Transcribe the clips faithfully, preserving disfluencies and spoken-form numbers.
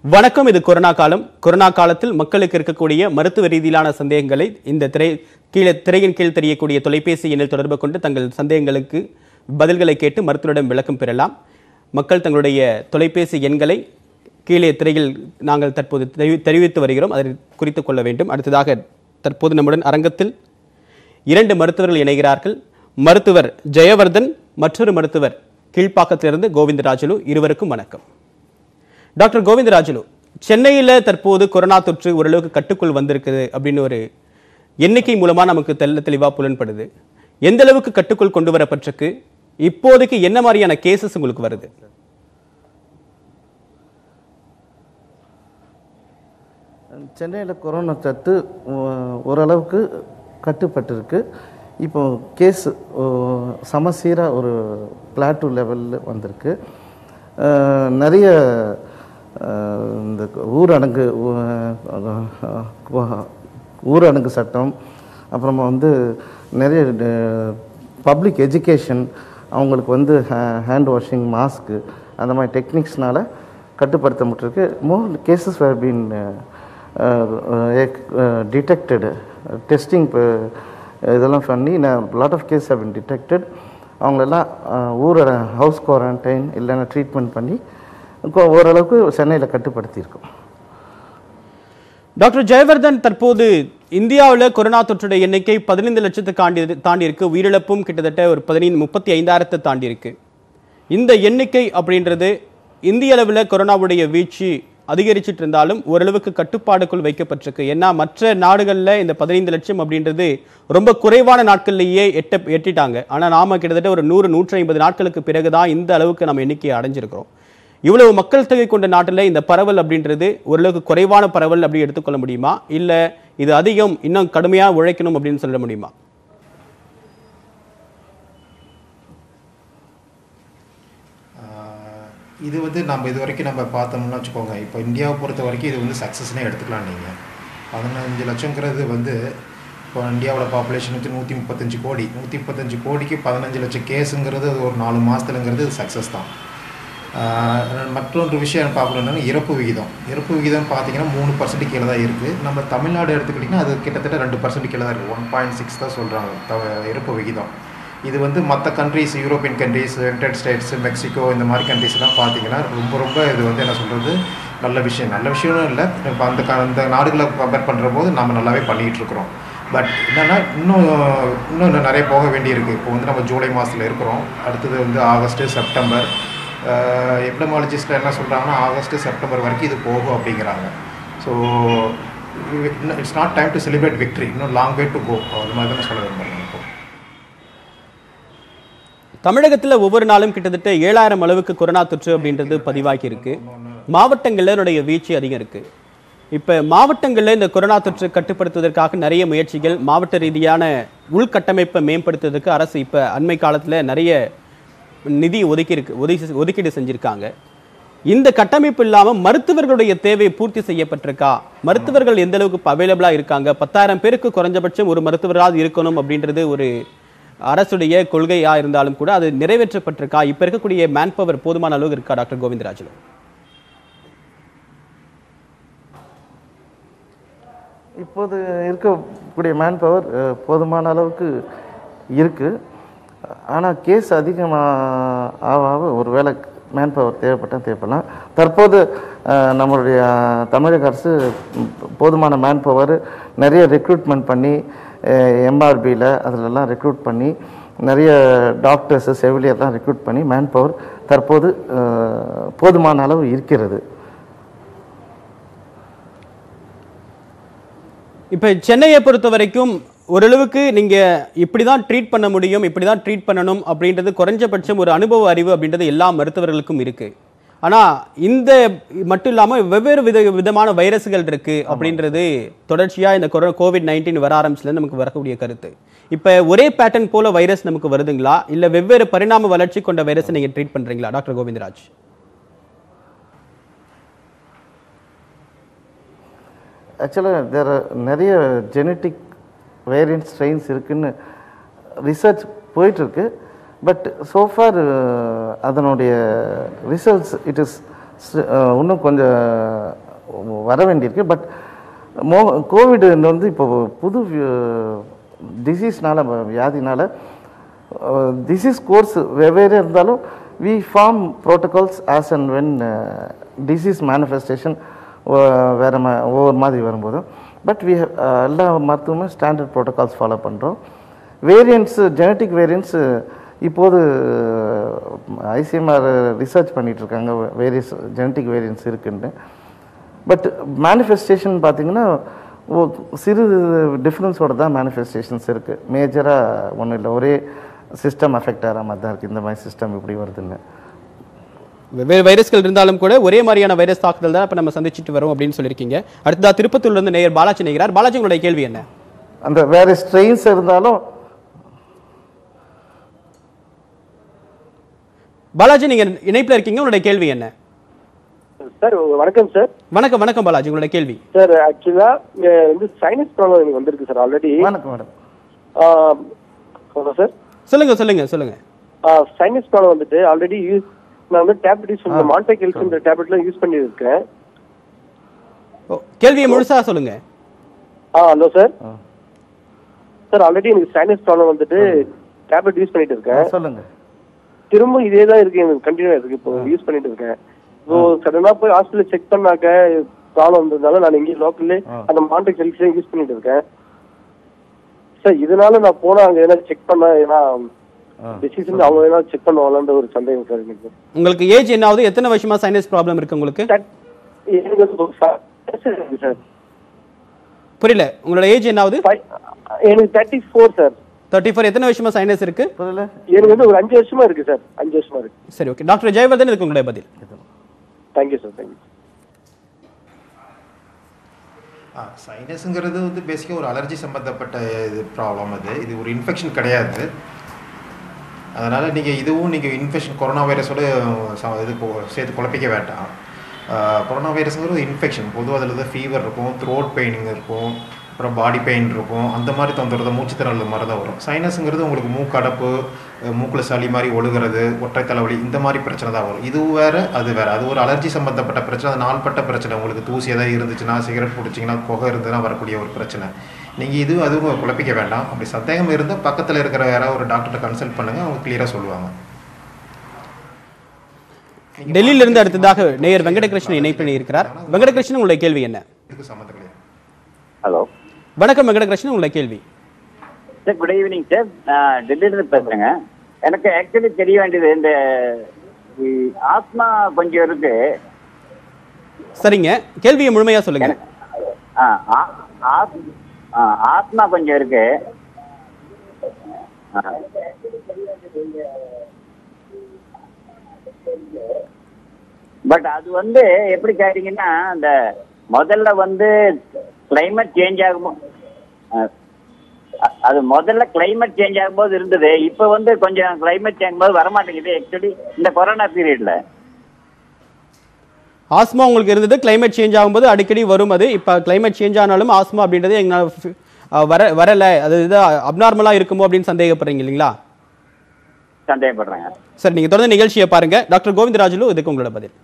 வணக்கம். இது கொரோனா காலம். கொரோனா காலத்தில் மக்களுக்கு இருக்கக்கூடிய மருத்துவ ரீதியிலான சந்தேகங்களை இந்த திரை கீழே திரையின் கீழ் தெரியக்கூடிய தொலைபேசி எண்ணில் தொடர்பு கொண்டு தங்கள் சந்தேகங்களுக்கு பதில்களை கேட்டு மருத்துவரிடம் விளக்கம் பெறலாம். மக்கள் தங்களுடைய தொலைபேசி எண்களை கீழே திரையில் நாங்கள் தற்போது தெரிவித்து வருகிறோம், அதை குறித்துக் கொள்ள வேண்டும். அடுத்ததாக தற்போது நம்முடன் அரங்கத்தில் இரண்டு மருத்துவர்கள் இணைகிறார்கள். மருத்துவர் ஜெயவர்தன், மற்றொரு மருத்துவர் கீழ்ப்பாக்கத்திலிருந்து கோவிந்தராஜலு. இருவருக்கும் வணக்கம். டாக்டர் கோவிந்தராஜலு, சென்னையில் தற்போது கொரோனா தொற்று ஓரளவுக்கு கட்டுக்குள் வந்திருக்குது அப்படின்னு ஒரு எண்ணிக்கை மூலமாக நமக்கு தெல்ல தெளிவாக புலன்படுது. எந்த அளவுக்கு கட்டுக்குள் கொண்டு வரப்பட்டிருக்கு? இப்போதைக்கு என்ன மாதிரியான கேசஸ் உங்களுக்கு வருது? சென்னையில் கொரோனா தொற்று ஓரளவுக்கு கட்டுப்பட்டிருக்கு. இப்போ கேஸ் சமசீராக ஒரு பிளாட்டூ லெவலில் வந்திருக்கு. நிறைய இந்த ஊரடங்கு ஊரடங்கு சட்டம், அப்புறமா வந்து நிறைய பப்ளிக் எஜுகேஷன், அவங்களுக்கு வந்து ஹேண்ட் வாஷிங், மாஸ்க்கு, அந்த மாதிரி டெக்னிக்ஸ்னால் கட்டுப்படுத்த முட்டிருக்கு. More cases were been detected. Testing இதெல்லாம் பண்ணி lot of case have been detected. அவங்களெல்லாம் ஊரோட ஹவுஸ் குவாரண்டைன் இல்லைன்னா ட்ரீட்மெண்ட் பண்ணி ஓரளவுக்கு சென்னையில் கட்டுப்படுத்தியிருக்கோம். டாக்டர் ஜெயவர்தன், தற்போது இந்தியாவில் கொரோனா தொற்றுடைய எண்ணிக்கை பதினைந்து லட்சத்தை தாண்டி தாண்டி இருக்கு. உயிரிழப்பும் கிட்டத்தட்ட ஒரு பதினைந்து முப்பத்தி ஐந்தாயிரத்தை தாண்டி இருக்கு. இந்த எண்ணிக்கை அப்படின்றது இந்திய அளவில் கொரோனாவுடைய வீழ்ச்சி அதிகரிச்சுட்டு இருந்தாலும் ஓரளவுக்கு கட்டுப்பாடுக்குள் வைக்கப்பட்டிருக்கு. ஏன்னா மற்ற நாடுகளில் இந்த பதினைந்து லட்சம் அப்படின்றது ரொம்ப குறைவான நாட்கள்லேயே எட்ட எட்டிட்டாங்க. ஆனால் நாம கிட்டத்தட்ட ஒரு நூறு நூற்றி ஐம்பது நாட்களுக்கு பிறகுதான் இந்த அளவுக்கு நம்ம எண்ணிக்கையை அடைஞ்சிருக்கிறோம். இவ்வளவு மக்கள் தொகை கொண்ட நாட்டில் இந்த பரவல் அப்படின்றது ஓரளவுக்கு குறைவான பரவல் அப்படி எடுத்துக்கொள்ள முடியுமா, இல்லை இது அதிகம் இன்னும் கடுமையாக உழைக்கணும் அப்படின்னு சொல்ல முடியுமா? இது வந்து நம்ம இது வரைக்கும் நம்ம பார்த்தோம்னா வச்சுக்கோங்க, இப்போ இந்தியாவை பொறுத்த வரைக்கும் இது வந்து சக்ஸஸ்னே எடுத்துக்கலாம். நீங்கள் பதினஞ்சு லட்சங்கிறது வந்து இப்போ இந்தியாவோட பாப்புலேஷன் வந்து நூற்றி முப்பத்தஞ்சு கோடி நூற்றி முப்பத்தஞ்சு கோடிக்கு பதினஞ்சு லட்சம் கேஸுங்கிறது அது ஒரு நாலு மாதத்துலங்கிறது சக்ஸஸ் தான். மற்றொன்று விஷயம் பார்க்கணுன்னா இறப்பு விகிதம் இறப்பு விகிதம் பார்த்தீங்கன்னா மூணு பர்சன்ட் கீழே தான் இருக்குது. நம்ம தமிழ்நாடு எடுத்துக்கிட்டிங்கன்னா அது கிட்டத்தட்ட ரெண்டு பர்சன்ட் கீழே தான் இருக்குது. ஒன் பாயிண்ட் சிக்ஸ் தான் சொல்கிறாங்க த இறப்பு விகிதம். இது வந்து மற்ற countries, European countries, United States, Mexico, இந்த மாதிரி கண்ட்ரிஸ்லாம் பார்த்தீங்கன்னா ரொம்ப ரொம்ப இது வந்து என்ன சொல்கிறது நல்ல விஷயம். நல்ல விஷயம்னு இல்லை, இப்போ அந்த அந்த நாடுகளை கம்பேர் பண்ணுற போது நம்ம நல்லாவே பண்ணிகிட்டு இருக்கிறோம். பட் என்னென்னா இன்னும் இன்னும் நிறைய போக வேண்டியிருக்கு. இப்போ வந்து நம்ம ஜூலை மாதத்தில் இருக்கிறோம். அடுத்தது வந்து ஆகஸ்ட்டு, செப்டம்பர். எப்டமாலஜிஸ்ட்டில் என்ன சொல்கிறாங்கன்னா ஆகஸ்ட்டு செப்டம்பர் வரைக்கும் இது போகும் அப்படிங்கிறாங்க. So it's not time to celebrate victory, இன்னும் லாங் வே டு கோ. அது மாதிரி தான் சொல்ல விரும்புகிறேன். தமிழகத்தில் ஒவ்வொரு நாளும் கிட்டத்தட்ட ஏழாயிரம் அளவுக்கு கொரோனா தொற்று அப்படின்றது பதிவாகி இருக்கு. மாவட்டங்களில் வீழ்ச்சி அதிகம் இருக்கு. இப்போ மாவட்டங்களில் இந்த கொரோனா தொற்று கட்டுப்படுத்துவதற்காக நிறைய முயற்சிகள், மாவட்ட ரீதியான உள்கட்டமைப்பை மேம்படுத்துவதற்கு அரசு இப்போ அண்மை காலத்தில் நிறைய நிதி ஒதுக்கி இருக்கு ஒதுக்கி ஒதுக்கீடு செஞ்சிருக்காங்க. இந்த கட்டமைப்பு இல்லாமல் மருத்துவர்களுடைய தேவை பூர்த்தி செய்யப்பட்டிருக்கா? மருத்துவர்கள் எந்த அளவுக்கு அவைலபிளாக இருக்காங்க? பத்தாயிரம் பேருக்கு குறைஞ்சபட்சம் ஒரு மருத்துவராக இருக்கணும் அப்படின்றது ஒரு அரசுடைய கொள்கையா இருந்தாலும் கூட அது நிறைவேற்றப்பட்டிருக்கா? இப்ப இருக்கக்கூடிய மேன் பவர் போதுமான அளவுக்கு இருக்கா டாக்டர் கோவிந்தராஜலு? இப்போது இருக்கக்கூடிய மேன் பவர் போதுமான அளவுக்கு இருக்கு. ஆனால் கேஸ் அதிகமாக ஆக ஒரு வேளை மேன் பவர் தேவைப்பட்டால் தேவைப்படலாம். தற்போது நம்மளுடைய தமிழக அரசு போதுமான மேன் பவர் நிறைய ரெக்ரூட்மெண்ட் பண்ணி எம்ஆர்பியில் அதிலெல்லாம் ரெக்ரூட் பண்ணி நிறைய டாக்டர்ஸு, செவிலியர்லாம் ரெக்ரூட் பண்ணி மேன் பவர் தற்போது போதுமான அளவு இருக்கிறது. இப்போ சென்னையை பொறுத்த வரைக்கும் ஓரளவுக்கு நீங்கள் இப்படி தான் ட்ரீட் பண்ண முடியும், இப்படி தான் ட்ரீட் பண்ணணும் அப்படின்றது குறைஞ்சபட்சம் ஒரு அனுபவ அறிவு அப்படின்றது எல்லா மருத்துவர்களுக்கும் இருக்குது. ஆனால் இந்த மட்டும் இல்லாமல் வெவ்வேறு வித விதமான வைரஸ்கள் இருக்குது அப்படின்றது தொடர்ச்சியாக இந்த கொரோனா கோவிட் நைன்டீன் வர ஆரம்பிச்சுலேருந்து நமக்கு வரக்கூடிய கருத்து. இப்போ ஒரே பேட்டர்ன் போல வைரஸ் நமக்கு வருதுங்களா, இல்லை வெவ்வேறு பரிணாம வளர்ச்சி கொண்ட வைரஸை நீங்கள் ட்ரீட் பண்ணுறீங்களா டாக்டர் கோவிந்தராஜ்? ஆக்சுவலாக வேற நிறைய ஜெனட்டிக் வேரியன்ட் ஸ்ட்ரெயின்ஸ் இருக்குன்னு ரிசர்ச் போயிட்டுருக்கு. பட் சோஃபார் அதனுடைய ரிசல்ட்ஸ் இட் இஸ் இன்னும் கொஞ்சம் வர வேண்டியிருக்கு. பட் மோ கோவிடு வந்து இப்போ புது டிசீஸ்னால வியாதினால டிசீஸ் கோர்ஸ் வெவ்வேறு இருந்தாலும் we form protocols as and when disease manifestation வேறு மா ஒவ்வொரு மாதிரி வரும்போதும். பட் வி எல்லா மருத்துவமும் ஸ்டாண்டர்ட் ப்ரோட்டோகால்ஸ் ஃபாலோ பண்ணுறோம். வேரியன்ட்ஸு ஜெனட்டிக் வேரியன்ட்ஸு இப்போது ஐசிஎம்ஆர் ரிசர்ச் பண்ணிகிட்ருக்காங்க, வேரியஸ் ஜெனட்டிக் வேரியன்ட்ஸ் இருக்குன்னு. பட் மேனிஃபெஸ்டேஷன் பார்த்திங்கன்னா சிறு டிஃப்ரென்ஸோட தான் மேனிஃபெஸ்டேஷன்ஸ் இருக்குது. மேஜராக ஒன்றும் இல்லை, ஒரே சிஸ்டம் அஃபெக்ட் ஆகிற மாதிரி தான் இருக்குது. இந்த மாதிரி சிஸ்டம் இப்படி வருதுன்னு வெவ்வேறு வைரஸ்கள் இருந்தாலும் கூட ஒரே மாதிரியான வைரஸ் தாக்குதல் தான் இப்போ நம்ம சந்திச்சுட்டு வரோம் அப்படின்னு சொல்லியிருக்கீங்க. அடுத்ததாக திருப்பத்தூர்லேருந்து நேயர் பாலாஜி நினைக்கிறார். பாலாஜி, உங்களுடைய கேள்வி என்ன? அந்த வேறு ஸ்ட்ரெயின்ஸ் இருந்தாலும் பாலாஜி, நீங்கள் இணைப்பில் இருக்கீங்க, உங்களுடைய கேள்வி என்ன? சார் வணக்கம் சார். வணக்கம் வணக்கம் பாலாஜி, உங்களுடைய கேள்வி. சார் ஆக்சுவலா வந்து சைனஸ் ப்ராப்ளம் எனக்கு வந்திருக்கு சார் ஆல்ரெடி. வணக்கம் மேடம். சார் சொல்லுங்க சொல்லுங்க சொல்லுங்க. சைனஸ் ப்ராப்ளம் வந்துட்டு ஆல்ரெடி யூஸ் நான் வந்து டேப்லெட் யூஸ் பண்ண மான்டெக்ஸ்ன்ற டேப்லெட்லாம் யூஸ் பண்ணியிருக்கேன். கேள்வியை முழுசா சொல்லுங்க. Ah hello sir. Sir already எனக்கு சைனஸ் ப்ராப்ளம் வந்துட்டு டேப்லெட் யூஸ் பண்ணிட்டு இருக்கேன். சொல்லுங்க. திரும்ப இதே தான் இருக்கு, எனக்கு கண்டினியூ இருக்கு. இப்போ யூஸ் பண்ணிட்டு இருக்கேன். ஸோ சடனா போய் ஹாஸ்பிட்டல் செக் பண்ணாக்க ப்ராப்ளம் வந்ததுனால நான் இங்கே லோக்கல்லே அந்த மான்டெக் செல்ஃபே யூஸ் பண்ணிட்டு இருக்கேன். சார் இதனால நான் போனா அங்கே ஏன்னா செக் பண்ண ஏன்னா டிசீஸ் அவங்க ஏன்னா செக் பண்ணுவாங்கன்ற ஒரு சந்தேகம் சார் எனக்கு. உங்களுக்கு ஏஜ் என்ன ஆகுது? எத்தனை வருஷமா சைனஸ் ப்ராப்ளம் இருக்கு உங்களுக்கு? சார் புரியல, உங்களோட ஏஜ் என்ன ஆகுது? எனக்கு thirty four sir. Thirty four. எத்தனை வருஷமா சைனஸ் இருக்கு? எனக்கு வந்து ஒரு அஞ்சு வருஷமா இருக்கு சார். அஞ்சு வருஷமா இருக்கு. சரி, ஓகே. டாக்டர் ஜெயவர்தன், இதுக்கு உங்களுடைய பதில். Thank you sir. தேங்க்யூ. சைனஸுங்கிறது வந்து பேசிக்காக ஒரு அலர்ஜி சம்மந்தப்பட்ட இது ப்ராப்ளம். அது இது ஒரு இன்ஃபெக்ஷன் கிடையாது. அதனால் நீங்கள் இதுவும் நீங்கள் இன்ஃபெக்ஷன் கொரோனா வைரஸோட இது சேர்த்து குழப்பிக்க வேண்டாம். கொரோனா வைரஸுங்கிறது இன்ஃபெக்ஷன். பொதுவாக அதில் வந்து ஃபீவர் இருக்கும், த்ரோட் பெயினிங் இருக்கும், அப்புறம் பாடி பெயின் இருக்கும். அந்த மாதிரி தொந்தரவு மூச்சு திணறல் மாதிரி தான் வரும். சைனஸுங்கிறது உங்களுக்கு மூக்கடப்பு, மூக்கில் சளி மாதிரி ஒழுகிறது, ஒற்றை தலைவலி, இந்த மாதிரி பிரச்சனை தான் வரும். இது வேறு அது வேறு. அது ஒரு அலர்ஜி சம்மந்தப்பட்ட பிரச்சனை, அது நாள்பட்ட பிரச்சனை. உங்களுக்கு தூசி எதாவது இருந்துச்சுன்னா, சிகரெட் பிடிச்சிங்கன்னா, புகை இருந்ததுன்னா வரக்கூடிய ஒரு பிரச்சனை. நீங்கள் இது அதுவும் குழப்பிக்க வேண்டாம். அப்படி சந்தேகம் இருந்தால் பக்கத்தில் இருக்கிற யாராவது ஒரு டாக்டர்கிட்ட கன்சல்ட் பண்ணுங்கள், அவங்க கிளியராக சொல்லுவாங்க. டெல்லியிலிருந்து அடுத்ததாக நேயர் வெங்கடகிருஷ்ணன் இணைப்பில் இருக்கிறார். வெங்கடகிருஷ்ணன், உங்களுடைய கேள்வி என்ன? இதுக்கு சம்மந்தம் கிடையாது. ஹலோ, வணக்கம் வெங்கடகிருஷ்ணன், உங்களுடைய கேள்வி. Sir good evening sir. நான் டெல்லியிலிருந்து பேசுகிறேங்க. எனக்கு ஆக்சுவலி தெரிய வேண்டியது இந்த ஆத்மா கொஞ்சம் இருக்கு. சரிங்க, கேள்வியை முழுமையா சொல்லுங்க. ஆத்மா கொஞ்சம் இருக்கு. பட் அது வந்து எப்படி கேட்டீங்கன்னா, அந்த முதல்ல வந்து கிளைமேட் சேஞ்ச் ஆகும், அது முதல்ல கிளைமேட் சேஞ்ச் ஆகும்போது இருந்தது. இப்போ வந்து கொஞ்சம் கிளைமேட் சேஞ்ச் ஆகும்போது வரமாட்டேங்குது. ஆக்சுவலி இந்த கொரோனா பீரியட்ல ஆஸ்மா உங்களுக்கு இருந்தது, கிளைமேட் சேஞ்ச் ஆகும்போது அடிக்கடி வரும். அது இப்போ கிளைமேட் சேஞ்ச் ஆனாலும் ஆஸ்மா அப்படின்றது எங்களால் வர வரலை, அது இது அப்நார்மலாக இருக்குமோ அப்படின்னு சந்தேகப்படுறீங்க இல்லைங்களா? சந்தேகப்படுறாங்க. சார், நீங்கள் தொடர்ந்து நிகழ்ச்சியை பாருங்க. டாக்டர் கோவிந்தராஜுலு, இதுக்கு உங்களோட பதில்.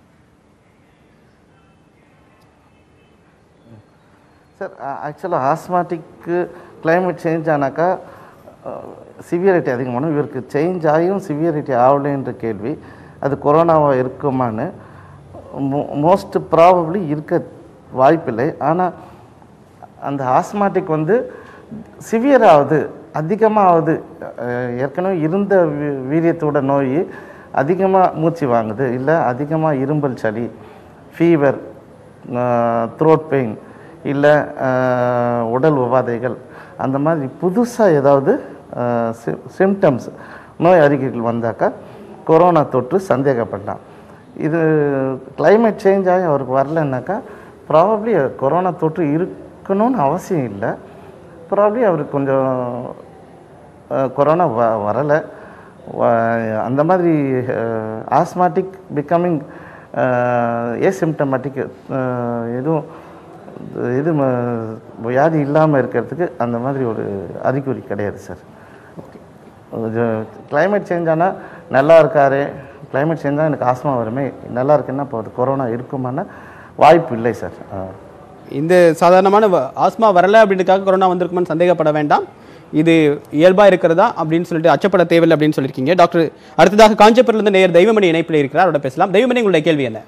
சார் ஆக்சுவலாக ஆஸ்மாட்டிக்கு கிளைமேட் சேஞ்ச் ஆனாக்கா சிவியரிட்டி அதிகமான, இவருக்கு சேஞ்ச் ஆகியும் சிவியரிட்டி ஆகலைன்ற கேள்வி. அது கொரோனாவாக இருக்குமான்னு மோ மோஸ்ட் ப்ராபப்ளி இருக்க வாய்ப்பில்லை. ஆனால் அந்த ஆஸ்மாட்டிக் வந்து சிவியர் ஆகுது, அதிகமாக ஆகுது. ஏற்கனவே இருந்த வீரியத்தோட நோய் அதிகமாக மூச்சு வாங்குது, இல்லை அதிகமாக இரும்பல் சளி, ஃபீவர், த்ரோட் பெயின், இல்லை உடல் உபாதைகள், அந்த மாதிரி புதுசாக ஏதாவது சிம்டம்ஸ் நோய் அறிக்கைகள் வந்தாக்கா கொரோனா தொற்று சந்தேகப்பட்டான். இது கிளைமேட் சேஞ்ச் ஆகி அவருக்கு வரலன்னாக்கா ப்ராபப்ளி கொரோனா தொற்று இருக்கணும்னு அவசியம் இல்லை. ப்ராபப்ளி அவருக்கு கொஞ்சம் கொரோனா வ வரலை அந்த மாதிரி ஆஸ்மாட்டிக் பிகமிங் ஏசிம்டமேட்டிக் எதுவும் இது வியாதி இல்லாமல் இருக்கிறதுக்கு அந்த மாதிரி ஒரு அறிகுறி கிடையாது சார். கிளைமேட் சேஞ்ச் ஆனால் நல்லா இருக்காரு, கிளைமேட் சேஞ்ச் தான் எனக்கு ஆஸ்மா வருமே, நல்லா இருக்குன்னா இப்போ அது கொரோனா இருக்குமானா வாய்ப்பு இல்லை சார். இந்த சாதாரணமான ஆஸ்மா வரலை அப்படின்றதுக்காக கொரோனா வந்திருக்குமான்னு சந்தேகப்பட வேண்டாம். இது இயல்பா இருக்கிறதா அப்படின்னு சொல்லிட்டு அச்சப்பட தேவையில்லை அப்படின்னு சொல்லியிருக்கீங்க டாக்டர். அடுத்ததாக காஞ்சிபுரத்திலிருந்து நேயர் தெய்வமணி இணைப்பில் இருக்கிறார், அவரோட பேசலாம். தெய்வமணி, உங்களுடைய கேள்வி என்ன?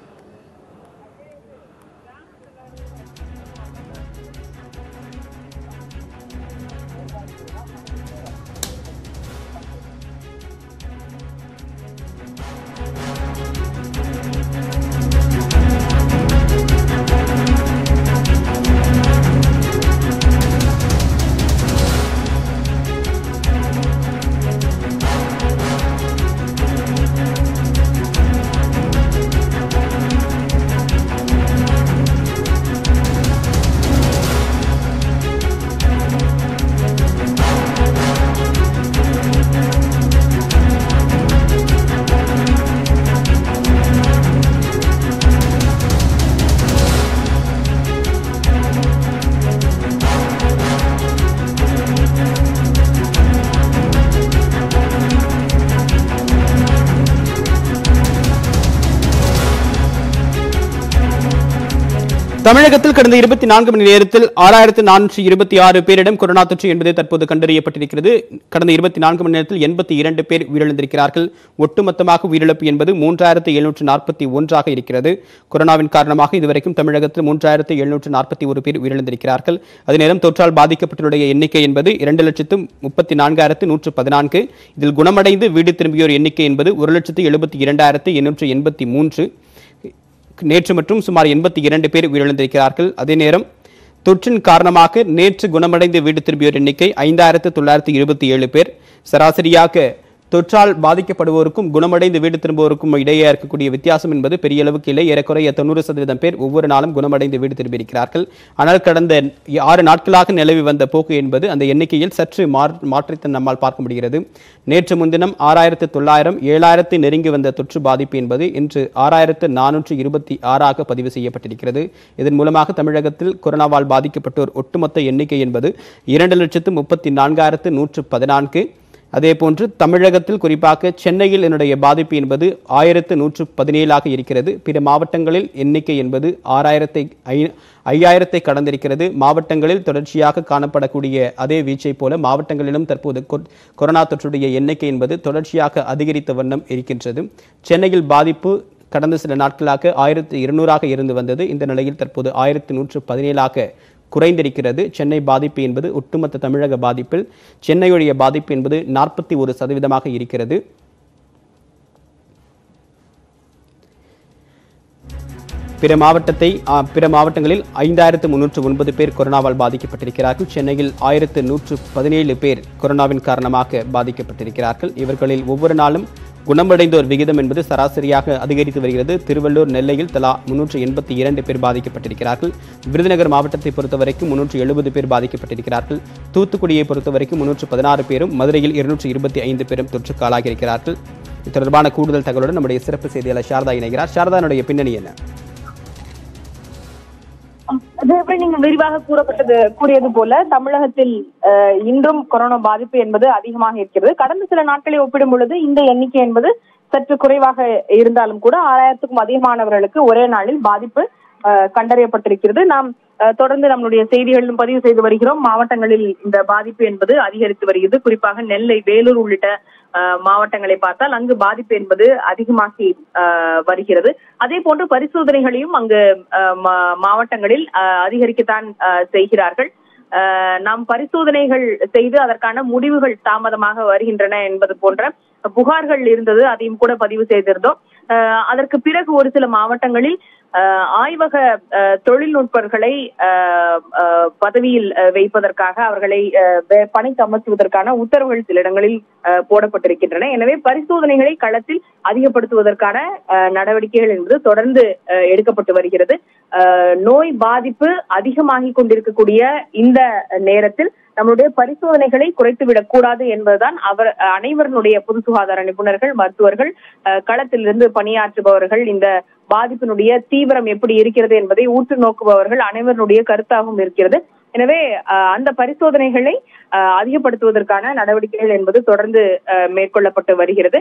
தமிழகத்தில் கடந்த இருபத்தி நான்கு மணி நேரத்தில் ஆறாயிரத்து நானூற்றி இருபத்தி ஆறு பேரிடம் கொரோனா தொற்று என்பது தற்போது கண்டறியப்பட்டிருக்கிறது. கடந்த இருபத்தி நான்கு மணி நேரத்தில் எண்பத்தி இரண்டு பேர் உயிரிழந்திருக்கிறார்கள். ஒட்டுமொத்தமாக உயிரிழப்பு என்பது மூன்றாயிரத்து எழுநூற்று நாற்பத்தி ஒன்றாக இருக்கிறது. கொரோனாவின் காரணமாக இதுவரைக்கும் தமிழகத்தில் மூன்றாயிரத்து எழுநூற்று நாற்பத்தி ஒரு பேர் உயிரிழந்திருக்கிறார்கள். அதே நேரம் தொற்றால் பாதிக்கப்பட்டவருடைய எண்ணிக்கை என்பது இரண்டு லட்சத்து முப்பத்தி நான்காயிரத்து நூற்று பதினான்கு. இதில் குணமடைந்து வீடு திரும்பியோர் எண்ணிக்கை என்பது ஒரு லட்சத்து எழுபத்தி இரண்டாயிரத்து எண்ணூற்று எண்பத்தி மூன்று. நேற்று மற்றும் சுமார் எண்பத்தி இரண்டு பேர் உயிரிழந்திருக்கிறார்கள். அதே நேரம் தொற்றின் காரணமாக நேற்று குணமடைந்து வீடு திரும்பியோர் எண்ணிக்கை ஐந்தாயிரத்து தொள்ளாயிரத்து இருபத்தி ஏழு பேர். சராசரியாக தொற்றால் பாதிக்கப்படுவோருக்கும் குணமடைந்து வீடு திரும்புவோருக்கும் இடையே இருக்கக்கூடிய வித்தியாசம் என்பது பெரிய அளவுக்கு இல்லை. ஏறக்குறைய தொண்ணூறு சதவீதம் பேர் ஒவ்வொரு நாளும் குணமடைந்து வீடு திரும்பியிருக்கிறார்கள். ஆனால் கடந்த ஆறு நாட்களாக நிலவி வந்த போக்கு என்பது அந்த எண்ணிக்கையில் சற்று மாற்றத்தை நம்மால் பார்க்க முடிகிறது. நேற்று முன்தினம் ஆறாயிரத்து தொள்ளாயிரம் ஏழாயிரத்து நெருங்கி வந்த தொற்று பாதிப்பு என்பது இன்று ஆறாயிரத்து நானூற்று இருபத்தி ஆறாக பதிவு செய்யப்பட்டிருக்கிறது. இதன் மூலமாக தமிழகத்தில் கொரோனாவால் பாதிக்கப்பட்டோர் ஒட்டுமொத்த எண்ணிக்கை என்பது இரண்டு லட்சத்து முப்பத்தி நான்காயிரத்து நூற்று பதினான்கு. அதேபோன்று தமிழகத்தில் குறிப்பாக சென்னையில் என்னுடைய பாதிப்பு என்பது ஆயிரத்து நூற்று பதினேழாக இருக்கிறது. பிற மாவட்டங்களில் எண்ணிக்கை என்பது ஆறாயிரத்தை ஐ ஐயாயிரத்தை கடந்திருக்கிறது. மாவட்டங்களில் தொடர்ச்சியாக காணப்படக்கூடிய அதே வீச்சை போல மாவட்டங்களிலும் தற்போது கொரோனா தொற்றுடைய எண்ணிக்கை என்பது தொடர்ச்சியாக அதிகரித்த வண்ணம் இருக்கின்றது. சென்னையில் பாதிப்பு கடந்த சில நாட்களாக ஆயிரத்து இருநூறாக இருந்து வந்தது. இந்த நிலையில் தற்போது ஆயிரத்து நூற்று பதினேழாக குறைந்திருக்கிறது. சென்னை பாதிப்பு என்பது ஒட்டுமொத்த தமிழக பாதிப்பில் சென்னையுடைய பாதிப்பு என்பது நாற்பத்தி ஒரு சதவீதமாக இருக்கிறது. பிற மாவட்டத்தை பிற மாவட்டங்களில் ஐந்தாயிரத்து முன்னூற்று ஒன்பது பேர் கொரோனாவால் பாதிக்கப்பட்டிருக்கிறார்கள். சென்னையில் ஆயிரத்து நூற்று பதினேழு பேர் கொரோனாவின் காரணமாக பாதிக்கப்பட்டிருக்கிறார்கள். இவர்களில் ஒவ்வொரு நாளும் குணமடைந்தோர் விகிதம் என்பது சராசரியாக அதிகரித்து வருகிறது. திருவள்ளூர், நெல்லையில் தலா முன்னூற்று எண்பத்தி இரண்டு பேர் பாதிக்கப்பட்டிருக்கிறார்கள். விருதுநகர் மாவட்டத்தை பொறுத்தவரைக்கும் முன்னூற்று எழுபது பேர் பாதிக்கப்பட்டிருக்கிறார்கள். தூத்துக்குடியை பொறுத்தவரைக்கும் முன்னூற்று பதினாறு பேரும், மதுரையில் இருநூற்று இருபத்தி ஐந்து பேரும் தொற்றுக்கு ஆளாகியிருக்கிறார்கள். இது தொடர்பான கூடுதல் தகவலுடன் நம்முடைய சிறப்பு செய்தியாளர் சாரதா இணைகிறார். சாரதானுடைய பின்னணி என்ன? எப்படி நீங்க விரிவாக கூறப்பட்டது கூறியது போல தமிழகத்தில் இன்றும் கொரோனா பாதிப்பு என்பது அதிகமாக இருக்கிறது. கடந்த சில நாட்களை ஒப்பிடும் பொழுது இந்த எண்ணிக்கை என்பது சற்று குறைவாக இருந்தாலும் கூட ஆறாயிரத்துக்கும் அதிகமானவர்களுக்கு ஒரே நாளில் பாதிப்பு கண்டறியப்பட்டிருக்கிறது. நாம் தொடர்ந்து நம்முடைய செய்திகளிலும் பதிவு செய்து வருகிறோம். மாவட்டங்களில் இந்த பாதிப்பு என்பது அதிகரித்து வருகிறது. குறிப்பாக நெல்லை, வேலூர் உள்ளிட்ட மாவட்டங்களை பார்த்தால் அங்கு பாதிப்பு என்பது அதிகமாகி வருகிறது. அதே போன்று பரிசோதனைகளையும் அங்கு மாவட்டங்களில் அதிகரிக்கத்தான் செய்கிறார்கள். நாம் பரிசோதனைகள் செய்து அதற்கான முடிவுகள் தாமதமாக வருகின்றன என்பது போன்ற புகார்கள் இருந்தது. அதையும் கூட பதிவு செய்திருந்தோம். அதற்கு பிறகு ஒரு சில மாவட்டங்களில் ஆய்வக தொழில்நுட்பர்களை பதவியில் வைப்பதற்காக அவர்களை பணிக்கு அமர்த்துவதற்கான உத்தரவுகள் சில இடங்களில் போடப்பட்டிருக்கின்றன. எனவே பரிசோதனைகளை களத்தில் அதிகப்படுத்துவதற்கான நடவடிக்கைகள் என்பது தொடர்ந்து எடுக்கப்பட்டு வருகிறது. நோய் பாதிப்பு அதிகமாகி கொண்டிருக்கக்கூடிய இந்த நேரத்தில் நம்மளுடைய பரிசோதனைகளை குறைத்துவிடக் கூடாது என்பதுதான் அவர் அனைவருடைய பொது சுகாதார நிபுணர்கள், மருத்துவர்கள், களத்திலிருந்து பணியாற்றுபவர்கள், இந்த பாதிப்பினுடைய தீவிரம் எப்படி இருக்கிறது என்பதை ஊற்று நோக்குபவர்கள் அனைவருடைய கருத்தாகவும் இருக்கிறது. எனவே அந்த பரிசோதனைகளை அதிகப்படுத்துவதற்கான நடவடிக்கைகள் என்பது தொடர்ந்து மேற்கொள்ளப்பட்டு வருகிறது.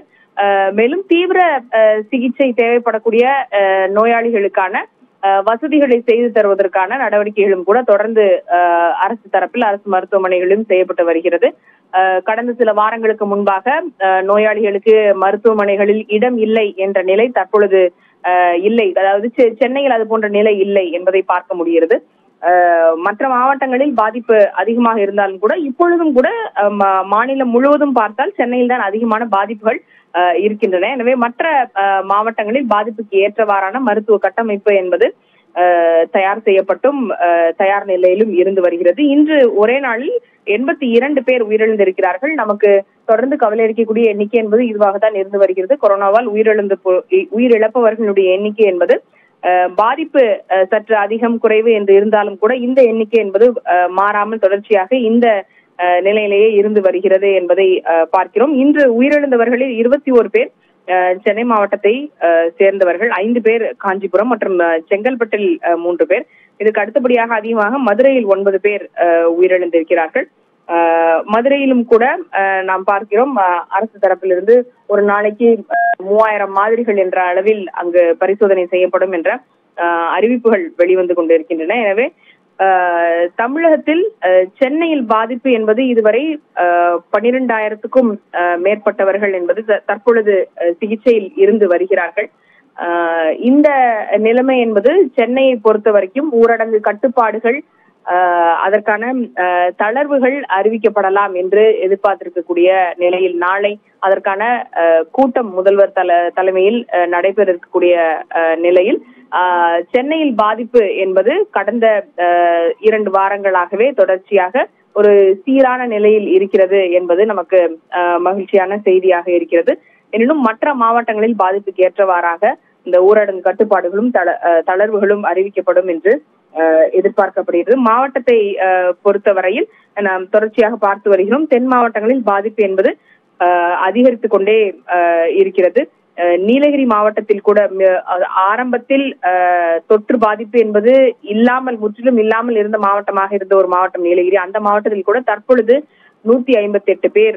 மேலும் தீவிர சிகிச்சை தேவைப்படக்கூடிய நோயாளிகளுக்கான வசதிகளை செய்து தருவதற்கான நடவடிக்கைகளும் கூட தொடர்ந்து அரசு தரப்பில் அரசு மருத்துவமனைகளிலும் செய்யப்பட்டு வருகிறது. கடந்த சில வாரங்களுக்கு முன்பாக நோயாளிகளுக்கு மருத்துவமனைகளில் இடம் இல்லை என்ற நிலை தற்பொழுது இல்லை, அதாவது சென்னையில் அது போன்ற நிலை இல்லை என்பதை பார்க்க முடிகிறது. மற்ற மாவட்டங்களில் பாதிப்பு அதிகமாக இருந்தாலும் கூட இப்பொழுதும் கூட மாநிலம் முழுவதும் பார்த்தால் சென்னையில் தான் அதிகமான பாதிப்புகள் இருக்கின்றன. எனவே மற்ற மாவட்டங்களில் பாதிப்புக்கு ஏற்றவாறான மருத்துவ கட்டமைப்பு என்பது தயார் செய்யப்பட்டும் தயார் நிலையிலும் இருந்து வருகிறது. இன்று ஒரே நாளில் எண்பத்தி இரண்டு பேர் உயிரிழந்திருக்கிறார்கள். நமக்கு தொடர்ந்து கவலை அளிக்கக்கூடிய எண்ணிக்கை என்பது இதுவாகத்தான் இருந்து வருகிறது. கொரோனாவால் உயிரிழந்து உயிரிழப்பவர்களுடைய எண்ணிக்கை என்பது பாதிப்பு சற்று அதிகம் குறைவு என்று இருந்தாலும் கூட இந்த எண்ணிக்கை என்பது மாறாமல் தொடர்ச்சியாக இந்த நிலையிலேயே இருந்து வருகிறது என்பதை பார்க்கிறோம். இன்று உயிரிழந்தவர்களில் இருபத்தி ஓரு பேர் சென்னை மாவட்டத்தை சேர்ந்தவர்கள், ஐந்து பேர் காஞ்சிபுரம் மற்றும் செங்கல்பட்டில் மூன்று பேர். இதுக்கு அடுத்தபடியாக அதிகமாக மதுரையில் ஒன்பது பேர் உயிரிழந்திருக்கிறார்கள். மதுரையிலும் கூட நாம் பார்க்கிறோம் அரசு தரப்பிலிருந்து ஒரு நாளைக்கு மூவாயிரம் மாதிரிகள் என்ற அளவில் அங்கு பரிசோதனை செய்யப்படும் என்ற அறிவிப்புகள் வெளிவந்து கொண்டிருக்கின்றன. எனவே தமிழகத்தில் சென்னையில் பாதிப்பு என்பது இதுவரை பன்னிரெண்டாயிரத்துக்கும் மேற்பட்டவர்கள் என்பது தற்பொழுது சிகிச்சையில் இருந்து வருகிறார்கள். இந்த நிலைமை என்பது சென்னையை பொறுத்த வரைக்கும் ஊரடங்கு கட்டுப்பாடுகள் அதற்கான தளர்வுகள் அறிவிக்கப்படலாம் என்று எதிர்பார்த்திருக்கக்கூடிய நிலையில் நாளை அதற்கான கூட்டம் முதல்வர் தல தலைமையில் நடைபெற இருக்கக்கூடிய நிலையில் சென்னையில் பாதிப்பு என்பது கடந்த இரண்டு வாரங்களாகவே தொடர்ச்சியாக ஒரு சீரான நிலையில் இருக்கிறது என்பது நமக்கு மகிழ்ச்சியான செய்தியாக இருக்கிறது. எனினும் மற்ற மாவட்டங்களில் பாதிப்புக்கு ஏற்றவாறாக இந்த ஊரடங்கு கட்டுப்பாடுகளும் தள தளர்வுகளும் அறிவிக்கப்படும் என்று எதிர்பார்க்கப்படுகிறது. மாவட்டத்தை பொறுத்தவரையில் நாம் தொடர்ச்சியாக பார்த்து வருகிறோம். தென் மாவட்டங்களில் பாதிப்பு என்பது அதிகரித்துக் கொண்டே இருக்கிறது. நீலகிரி மாவட்டத்தில் கூட ஆரம்பத்தில் தொற்று பாதிப்பு என்பது இல்லாமல் முற்றிலும் இல்லாமல் இருந்த மாவட்டமாக இருந்த ஒரு மாவட்டம் நீலகிரி. அந்த மாவட்டத்தில் கூட தற்பொழுது நூத்தி ஐம்பத்தி எட்டு பேர்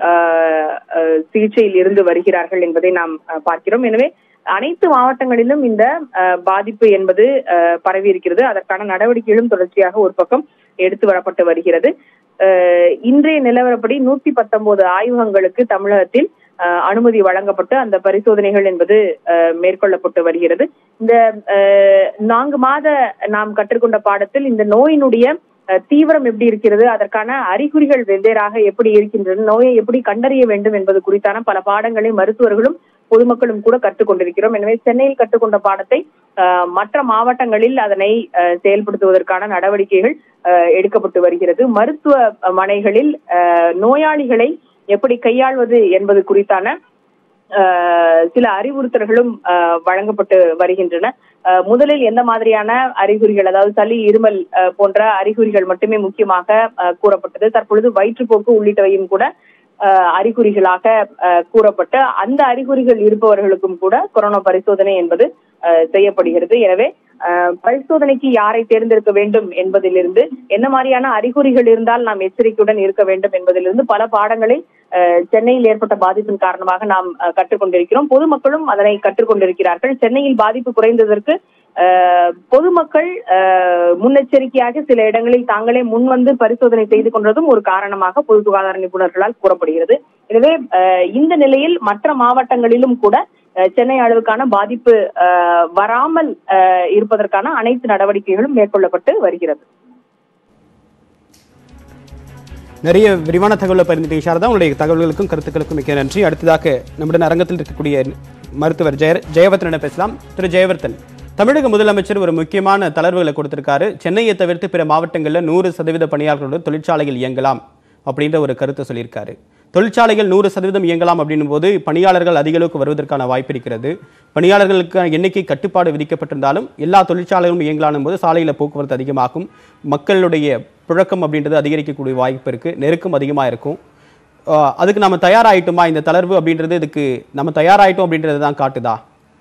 சிகிச்சையில் இருந்து வருகிறார்கள் என்பதை நாம் பார்க்கிறோம். எனவே அனைத்து மாவட்டங்களிலும் இந்த பாதிப்பு என்பது பரவி இருக்கிறது. அதற்கான நடவடிக்கைகளும் தொடர்ச்சியாக ஒரு பக்கம் எடுத்து வரப்பட்டு வருகிறது. இன்றைய நிலவரப்படி நூத்தி பத்தொன்பது ஆய்வகங்களுக்கு தமிழகத்தில் அனுமதி வழங்கப்பட்டு அந்த பரிசோதனைகள் என்பது மேற்கொள்ளப்பட்டு வருகிறது. இந்த நான்கு மாத நாம் கற்றுக்கொண்ட பாடத்தில் இந்த நோயினுடைய தீவிரம் எப்படி இருக்கிறது, அதற்கான அறிகுறிகள் வெவ்வேறாக எப்படி இருக்கின்றது, நோயை எப்படி கண்டறிய வேண்டும் என்பது குறித்தான பல பாடங்களை மருத்துவர்களும் பொதுமக்களும் கூட கற்றுக்கொண்டிருக்கிறோம். எனவே சென்னையில் கற்றுக்கொண்ட பாடத்தை மற்ற மாவட்டங்களில் அதனை செயல்படுத்துவதற்கான நடவடிக்கைகள் எடுக்கப்பட்டு வருகிறது. மருத்துவமனைகளில் நோயாளிகளை எப்படி கையாள்வது என்பது குறித்தான சில அறிவுறுத்தல்களும் வழங்கப்பட்டு வருகின்றன. முதலில் எந்த மாதிரியான அறிகுறிகள், அதாவது சளி, இருமல் போன்ற அறிகுறிகள் மட்டுமே முக்கியமாக கூறப்பட்டது. தற்பொழுது வயிற்றுப்போக்கு உள்ளிட்டவையும் கூட அறிகுறிகளாக கூறப்பட்டு அந்த அறிகுறிகள் இருப்பவர்களுக்கும் கூட கொரோனா பரிசோதனை என்பது செய்யப்படுகிறது. எனவே பரிசோதனைக்கு யாரை தேர்ந்தெடுக்க வேண்டும் என்பதிலிருந்து, என்ன மாதிரியான அறிகுறிகள் இருந்தால் நாம் எச்சரிக்கையுடன் இருக்க வேண்டும் என்பதிலிருந்து பல பாடங்களை சென்னையில் ஏற்பட்ட பாதிப்பின் காரணமாக நாம் கற்றுக்கொண்டிருக்கிறோம். பொதுமக்களும் அதனை கற்றுக்கொண்டிருக்கிறார்கள். சென்னையில் பாதிப்பு குறைந்ததற்கு பொதுமக்கள் முன்னெச்சரிக்கையாக சில இடங்களில் தாங்களே முன்வந்து பரிசோதனை செய்து கொண்டதும் ஒரு காரணமாக பொது சுகாதார நிபுணர்களால் கூறப்படுகிறது. எனவே இந்த நிலையில் மற்ற மாவட்டங்களிலும் கூட சென்னை அளவுக்கான பாதிப்பு வராமல் இருப்பதற்கான அனைத்து நடவடிக்கைகளும் மேற்கொள்ளப்பட்டு வருகிறது. நிறைய விரிவான தகவலை பகிர்ந்துட்டீங்க சாரதா. உங்களுடைய தகவல்களுக்கும் கருத்துக்களுக்கும் மிக்க நன்றி. அடுத்ததாக நம்முடைய அரங்கத்தில் இருக்கக்கூடிய மருத்துவர் ஜெய ஜெயவர்தனிடம் பேசலாம். திரு ஜெயவர்தன், தமிழக முதலமைச்சர் ஒரு முக்கியமான தளர்வுகளை கொடுத்திருக்காரு. சென்னையை தவிர்த்து பிற மாவட்டங்களில் நூறு சதவீத பணியாளர்களோடு தொழிற்சாலைகள் இயங்கலாம் அப்படின்ற ஒரு கருத்தை சொல்லியிருக்காரு. தொழிற்சாலைகள் நூறு சதவீதம் இயங்கலாம் அப்படின்னும் போது பணியாளர்கள் அதிக அளவுக்கு வருவதற்கான வாய்ப்பு இருக்கிறது. பணியாளர்களுக்கான எண்ணிக்கை கட்டுப்பாடு விதிக்கப்பட்டிருந்தாலும் எல்லா தொழிற்சாலைகளும் இயங்கலானும் போது சாலையில் போக்குவரத்து அதிகமாகும், மக்களுடைய புழக்கம் அப்படின்றது அதிகரிக்கக்கூடிய வாய்ப்பு இருக்குது, நெருக்கம் அதிகமாக இருக்கும். அதுக்கு நம்ம தயாராகிட்டோமா? இந்த தளர்வு அப்படின்றது இதுக்கு நம்ம தயாராகிட்டோம் அப்படின்றது தான் காட்டுதா?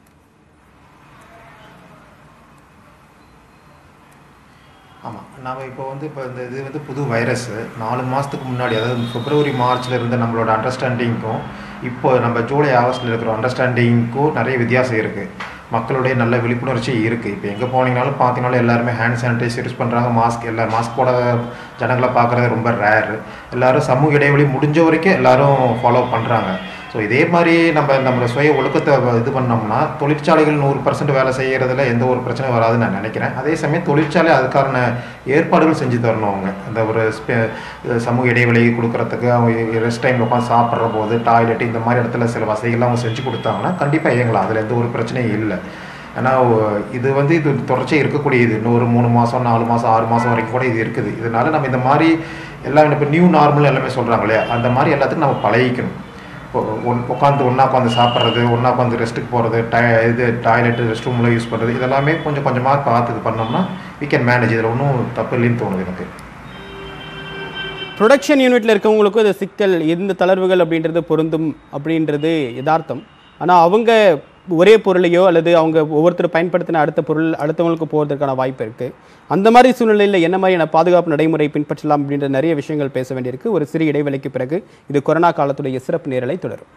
ஆமாம், நம்ம இப்போ வந்து இப்போ இந்த இது வந்து புது வைரஸ் நாலு மாதத்துக்கு முன்னாடி, அதாவது பிப்ரவரி மார்ச்சில் இருந்த நம்மளோட அண்டர்ஸ்டாண்டிங்க்கும் இப்போ நம்ம ஜூலை ஆகஸ்ட்டில் இருக்கிற அண்டர்ஸ்டாண்டிங்க்கும் நிறைய வித்தியாசம் இருக்குது. மக்களுடைய நல்ல விழிப்புணர்ச்சி இருக்குது. இப்போ எங்கே போனீங்கனாலும் பார்த்தீங்கனாலும் எல்லாருமே ஹேண்ட் சானிடைசர் யூஸ் பண்ணுறாங்க. மாஸ்க் எல்லாம் மாஸ்க் போட ஜனங்களை பார்க்குறது ரொம்ப ரேரு. எல்லோரும் சமூக இடைவெளி முடிஞ்ச வரைக்கும் எல்லோரும் ஃபாலோ பண்ணுறாங்க. ஸோ இதே மாதிரி நம்ம நம்மளோட சுய ஒழுக்கத்தை இது பண்ணோம்னா தொழிற்சாலைகள் நூறு பர்சன்ட் வேலை செய்கிறதுல எந்த ஒரு பிரச்சனையும் வராதுன்னு நான் நினைக்கிறேன். அதே சமயம் தொழிற்சாலை அதுக்கான ஏற்பாடுகள் செஞ்சு தரணும். அவங்க அந்த ஒரு சமூக இடைவெளி கொடுக்குறதுக்கு அவங்க ரெஸ்ட் டைம் உட்காந்து சாப்பிட்ற போது டாய்லெட் இந்த மாதிரி இடத்துல சில வசதிகள்லாம் அவங்க செஞ்சு கொடுத்தாங்கன்னா கண்டிப்பாக இயங்கலாம். அதில் எந்த ஒரு பிரச்சனையும் இல்லை. ஏன்னா இது வந்து இது தொடர்ச்சியாக இருக்கக்கூடியது. இன்னும் ஒரு மூணு மாதம் நாலு மாதம் ஆறு மாதம் வரைக்கும் கூட இது இருக்குது. இதனால நம்ம இந்த மாதிரி எல்லாம் இப்போ நியூ நார்மல் எல்லாமே சொல்கிறாங்க இல்லையா, அந்த மாதிரி எல்லாத்துக்கும் நம்ம பழகிக்கணும். இப்போ ஒன் உட்காந்து ஒன்றா உட்காந்து சாப்பிட்றது, ஒன்றா உட்காந்து ரெஸ்ட்டுக்கு போகிறது, டை இது டாய்லெட்டு ரெஸ்ட் ரூமில் யூஸ் பண்ணுறது, இதெல்லாமே கொஞ்சம் கொஞ்சமாக பார்த்து இது பண்ணோம்னா வி கேன் மேனேஜ். இதில் ஒன்றும் தப்பு இல்லைன்னு தோணுது எனக்கு. ப்ரொடக்ஷன் யூனிட்டில் இருக்கவங்களுக்கும் இது சிக்கல், இந்த தளர்வுகள் அப்படின்றது பொருந்தும் அப்படின்றது யதார்த்தம். ஆனால் அவங்க ஒரே பொருளையோ அல்லது அவங்க ஒவ்வொருத்தர் பயன்படுத்தின அடுத்த பொருள் அடுத்தவங்களுக்கு போகிறதுக்கான வாய்ப்பு இருக்குது. அந்த மாதிரி சூழ்நிலையில் என்ன மாதிரியான பாதுகாப்பு நடைமுறை பின்பற்றலாம் அப்படின்ற நிறைய விஷயங்கள் பேச வேண்டியிருக்கு. ஒரு சிறு இடைவெளிக்கு பிறகு இது கொரோனா காலத்துடைய சிறப்பு நேரலை தொடரும்.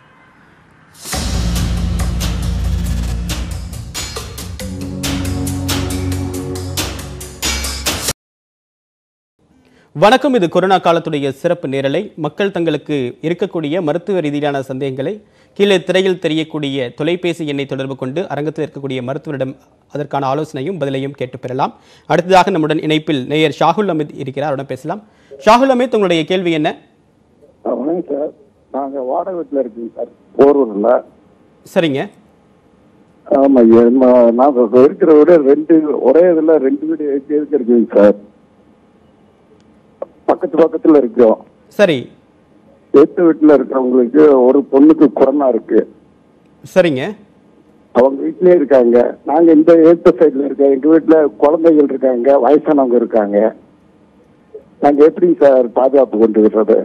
வணக்கம். இது கொரோனா காலத்துடைய சிறப்பு நேரலை. மக்கள் தங்களுக்கு இருக்கக்கூடிய மருத்துவ ரீதியிலான சந்தேகங்களை கீழே திரையில் தெரியக்கூடிய தொலைபேசி எண்ணை தொடர்பு கொண்டு அரங்கத்தில் இருக்கக்கூடிய மருத்துவரிடம் அதற்கான ஆலோசனையும் பதிலையும் கேட்டு பெறலாம். அடுத்ததாக நம்முடன் இணைப்பில் நேயர் ஷாகுல் அமித் இருக்கிறார். அவரிடம் பேசலாம். ஷாகுல் அமித், உங்களுடைய கேள்வி என்ன? வணக்கம் சார். நாங்கள் வாடகை வீட்டில் இருக்கோங்க சார், போரூரில். சரிங்க. ஆமாம், நாங்கள் இருக்கிற விட ரெண்டு ஒரே இதில் ரெண்டு வீடு எதுக்கு இருக்குங்க சார், பக்கத்து பக்கத்தில் இருக்கோம். சரி. எட்டு வீட்டில் இருக்கிறவங்களுக்கு ஒரு பொண்ணுக்கு கொரோனா இருக்கு. சரிங்க. அவங்க வீட்லயே இருக்காங்க. நாங்க இந்த ஏத்த சைட்ல இருக்கோம். எங்க வீட்டுல குழந்தைகள் இருக்காங்க, வயசானவங்க இருக்காங்க. நாங்க எப்படி சார் பாதுகாப்பு கொண்டு வர்றது?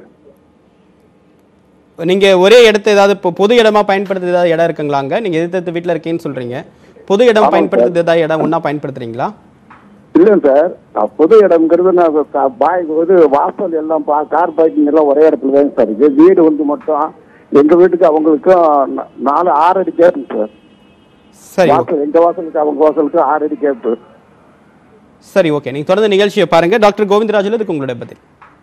நீங்க ஒரே இடத்த ஏதாவது பொது இடமா பயன்படுத்துறது ஏதாவது இடம் இருக்குங்களாங்க? நீங்க எதிர்த்து வீட்டுல இருக்கேன்னு சொல்றீங்க. பொது இடம் பயன்படுத்துறது ஏதாவது இடம் ஒன்னா பயன்படுத்துறீங்களா? இல்ல சார், பொது இடம்ங்கிறது நான் பாய் வந்து வாசல் எல்லாம் கார் பார்க்கிங் எல்லாம் ஒரே இடத்துல தான் சார் இருக்கு. வீடு வந்து மட்டும் எங்க வீட்டுக்கு அவங்களுக்கும் நாலு ஆறு அடி கேப்பு சார். சரி. வாசல் எங்க வாசலுக்கு அவங்க வாசலுக்கு ஆறு அடி கேப்பு. சரி, ஓகே. நீங்க தொடர்ந்து நிகழ்ச்சியை பாருங்க. டாக்டர் கோவிந்தராஜ், இதுக்கு உங்களுடைய பதில்.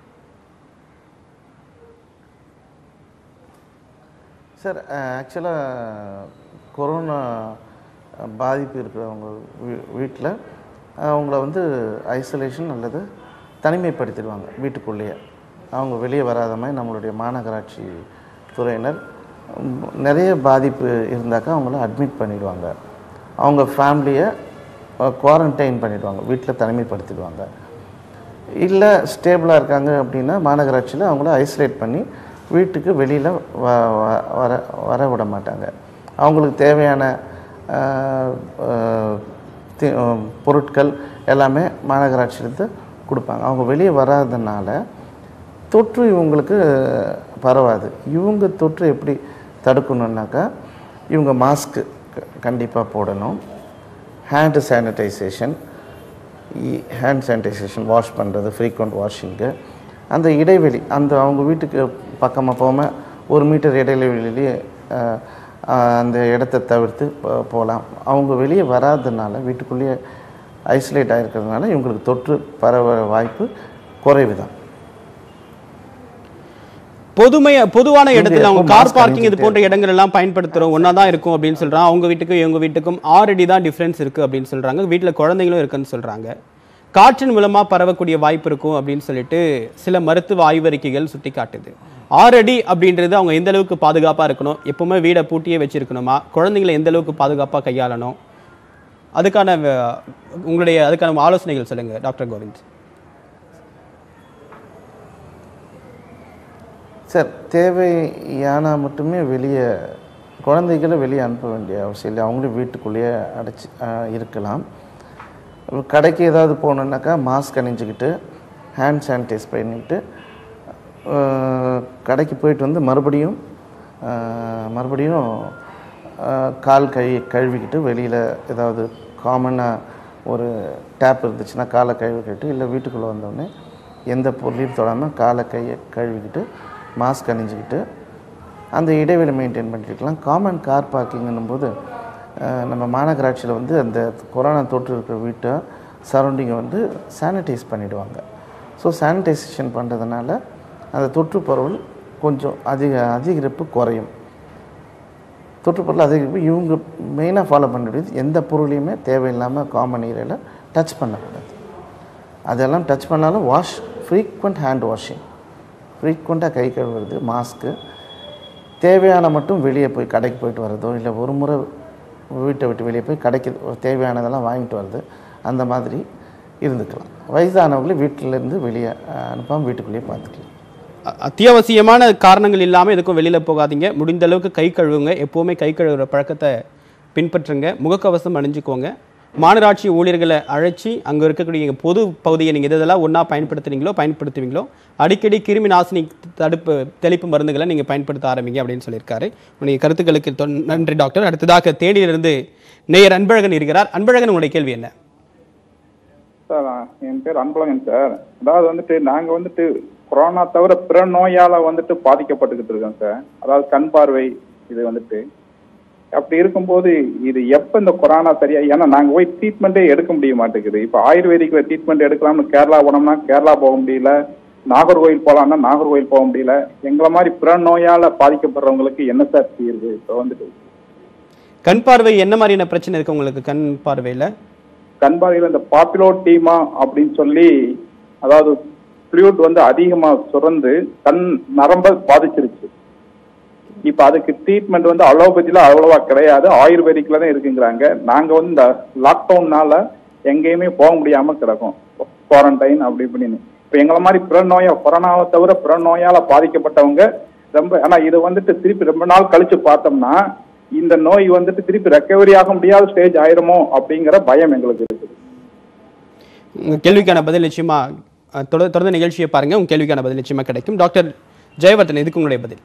சார், ஆக்சுவலாக கொரோனா பாதிப்பு இருக்கிறவங்க வீட்டில் அவங்கள வந்து ஐசோலேஷன் அல்லது தனிமைப்படுத்திடுவாங்க வீட்டுக்குள்ளேயே. அவங்க வெளியே வராத மாதிரி நம்மளுடைய மாநகராட்சி துறையினர் நிறைய பாதிப்பு இருந்தாக்கா அவங்கள அட்மிட் பண்ணிடுவாங்க. அவங்க ஃபேமிலியை குவாரண்டைன் பண்ணிவிடுவாங்க, வீட்டில் தனிமைப்படுத்திடுவாங்க. இல்லை ஸ்டேபிளாக இருக்காங்க அப்படின்னா மாநகராட்சியில் அவங்கள ஐசோலேட் பண்ணி வீட்டுக்கு வெளியில் வ வர வர விட மாட்டாங்க. அவங்களுக்கு தேவையான பொருட்கள் எல்லாமே மாநகராட்சியிலேருந்து கொடுப்பாங்க. அவங்க வெளியே வராதனால தொற்று இவங்களுக்கு பரவாது. இவங்க தொற்று எப்படி தடுக்கணுன்னாக்கா இவங்க மாஸ்க்கு கண்டிப்பாக போடணும். Hand sanitisation hand sanitisation wash பண்ணுறது, ஃப்ரீக்வெண்ட் வாஷிங்கு, அந்த இடைவெளி அந்த அவங்க வீட்டுக்கு பக்கமாக போகாமல் ஒரு மீட்டர் இடைவெளியிலேயே அந்த இடத்த தவிர்த்து போகலாம். அவங்க வெளியே வராதனால வீட்டுக்குள்ளேயே ஐசோலேட் ஆகிருக்கிறதுனால இவங்களுக்கு தொற்று பரவ வாய்ப்பு குறைவு தான். பொதுமைய பொதுவான இடத்துல அவங்க கார் பார்க்கிங் இது போன்ற இடங்கள் எல்லாம் பயன்படுத்துகிறோம், ஒன்றா தான் இருக்கும் அப்படின்னு சொல்கிறாங்க. அவங்க வீட்டுக்கும் இவங்க வீட்டுக்கும் ஆறு அடி தான் டிஃப்ரென்ஸ் இருக்குது அப்படின்னு சொல்கிறாங்க. வீட்டில் குழந்தைங்களும் இருக்குன்னு சொல்கிறாங்க. காற்றின் மூலமாக பரவக்கூடிய வாய்ப்பு இருக்கும் அப்படின்னு சொல்லிட்டு சில மருத்துவ ஆய்வறிக்கைகள் சுட்டி காட்டுது. ஆறு அடி அப்படின்றது அவங்க எந்த அளவுக்கு பாதுகாப்பாக இருக்கணும், எப்பவுமே வீடை பூட்டியே வச்சிருக்கணுமா, குழந்தைங்களை எந்த அளவுக்கு பாதுகாப்பாக கையாளணும், அதுக்கான உங்களுடைய அதுக்கான ஆலோசனைகள் சொல்லுங்கள் டாக்டர் கோவிந்த். சார், தேவையானால் மட்டுமே வெளியே குழந்தைகளை வெளியே அனுப்ப வேண்டிய அவசியம் இல்லை. அவங்களும் வீட்டுக்குள்ளேயே அடைச்சி இருக்கலாம். கடைக்கு ஏதாவது போகணுன்னாக்கா மாஸ்க் அணிஞ்சிக்கிட்டு ஹேண்ட் சானிடைஸ் பண்ணிக்கிட்டு கடைக்கு போயிட்டு வந்து மறுபடியும் மறுபடியும் கால் கை கழுவிக்கிட்டு வெளியில் ஏதாவது காமனாக ஒரு டேப் இருந்துச்சுன்னா காலை கழுவிக்கிட்டு, இல்லை வீட்டுக்குள்ளே வந்தோடனே எந்த பொருளையும் தொடாமல் காலை கையை கழுவிக்கிட்டு மாஸ்க் அணிஞ்சிக்கிட்டு அந்த இடைவெளி மெயின்டைன் பண்ணிக்கலாம். காமன் கார் பார்க்கிங்கும் போது நம்ம மாநகராட்சியில் வந்து அந்த கொரோனா தொற்று இருக்கிற வீட்டை சரௌண்டிங்கை வந்து சானிடைஸ் பண்ணிவிடுவாங்க. ஸோ சானிடைசேஷன் பண்ணுறதுனால அந்த தொற்று பரவல் கொஞ்சம் அதிக அதிகரிப்பு குறையும். தொற்று பரவல் அதிகரிப்பு இவங்க மெயினாக ஃபாலோ பண்ணிடுது. எந்த பொருளையுமே தேவையில்லாமல் காமன் ஏரியாவில் டச் பண்ணக்கூடாது. அதெல்லாம் டச் பண்ணாலும் வாஷ் ஃப்ரீக்வெண்ட் ஹேண்ட் வாஷிங், ஃப்ரீக்வெண்ட்டாக கை கழுவுறது, மாஸ்க்கு, தேவையான மட்டும் வெளியே போய் கடைக்கு போயிட்டு வர்றதோ இல்லை ஒரு முறை வீட்டை விட்டு வெளியே போய் கடைக்கு தேவையானதெல்லாம் வாங்கிட்டு வர்றது, அந்த மாதிரி இருந்துக்கலாம். வயதானவங்களே வீட்டிலேருந்து வெளியே அனுப்பாமல் வீட்டுக்குள்ளேயே பார்த்துக்கலாம். அத்தியாவசியமான காரணங்கள் இல்லாமல் எதுக்கும் வெளியில் போகாதீங்க. முடிந்த அளவுக்கு கை கழுவுங்க. எப்போவுமே கை கழுவுற பழக்கத்தை பின்பற்றுங்க. முகக்கவசம் அணிஞ்சிக்கோங்க. மாநகராட்சி ஊழியர்களை அழைச்சி அங்கே இருக்கக்கூடிய பொது பகுதியை நீங்கள் எதெல்லாம் ஒன்றா பயன்படுத்துறீங்களோ பயன்படுத்துவீங்களோ அடிக்கடி கிருமி நாசினி தடுப்பு தெளிப்பு மருந்துகளை நீங்கள் பயன்படுத்த ஆரம்பிங்க அப்படின்னு சொல்லியிருக்காரு. உங்களுடைய கருத்துக்களுக்கு நன்றி டாக்டர். அடுத்ததாக தேனியிலிருந்து நேயர் அன்பழகன் இருக்கிறார். அன்பழகன், உங்களுடைய கேள்வி என்ன? சார், என் பேர் அன்பழகன் சார். அதாவது வந்துட்டு நாங்கள் வந்துட்டு கொரோனா தவிர பிற நோயால் வந்துட்டு பாதிக்கப்பட்டுக்கிட்டு இருக்கோம் சார். அதாவது கண் பார்வை இது வந்துட்டு அப்படி இருக்கும்போது இது எப்போ இந்த கொரோனா சரியா, ஏன்னா நாங்கள் போய் ட்ரீட்மெண்ட்டே எடுக்க முடிய மாட்டேங்குது. இப்போ ஆயுர்வேதிக்ல ட்ரீட்மெண்ட் எடுக்கலாம்னு கேரளா போனோம்னா கேரளா போக முடியல, நாகர்கோவில் போகலாம்னா நாகர்கோவில் போக முடியல. எங்களை மாதிரி பிற நோயால் பாதிக்கப்படுறவங்களுக்கு என்ன சார் தீர்வு? இப்போ வந்துட்டு கண் பார்வை என்ன மாதிரியான பிரச்சனை இருக்கு உங்களுக்கு? கண் பார்வையில் கண் பார்வையில் இந்த பாப்புலோடீமா அப்படின்னு சொல்லி, அதாவது ஃப்ளூயிட் வந்து அதிகமாக சுரந்து கண் நரம்பை பாதிச்சிருச்சு. இப்போ அதுக்கு ட்ரீட்மெண்ட் வந்து அலோபதியில் அவ்வளவா கிடையாது, ஆயுர்வேதிக்கில் தான் இருக்குங்கிறாங்க. நாங்கள் வந்து இந்த லாக்டவுன்னால எங்கேயுமே போக முடியாமல் கிடக்கும், குவாரண்டைன் அப்படி இப்படின்னு. இப்போ எங்களை மாதிரி பிற நோயா, கொரோனாவை தவிர பிற நோயால் பாதிக்கப்பட்டவங்க ரொம்ப, ஆனால் இது வந்துட்டு திருப்பி ரொம்ப நாள் கழிச்சு பார்த்தோம்னா இந்த நோய் வந்துட்டு திருப்பி ரெக்கவரி ஆக முடியாத ஸ்டேஜ் ஆயிருமோ அப்படிங்கிற பயம் எங்களுக்கு இருக்குது. உங்கள் கேள்விக்கான பதில் நிச்சயமா தொடர்ந்து நிகழ்ச்சியை பாருங்க, உங்கள் கேள்விக்கான பதில் நிச்சயமா கிடைக்கும். டாக்டர் ஜெயவர்தன், இதுக்கு உங்களுடைய பதில்.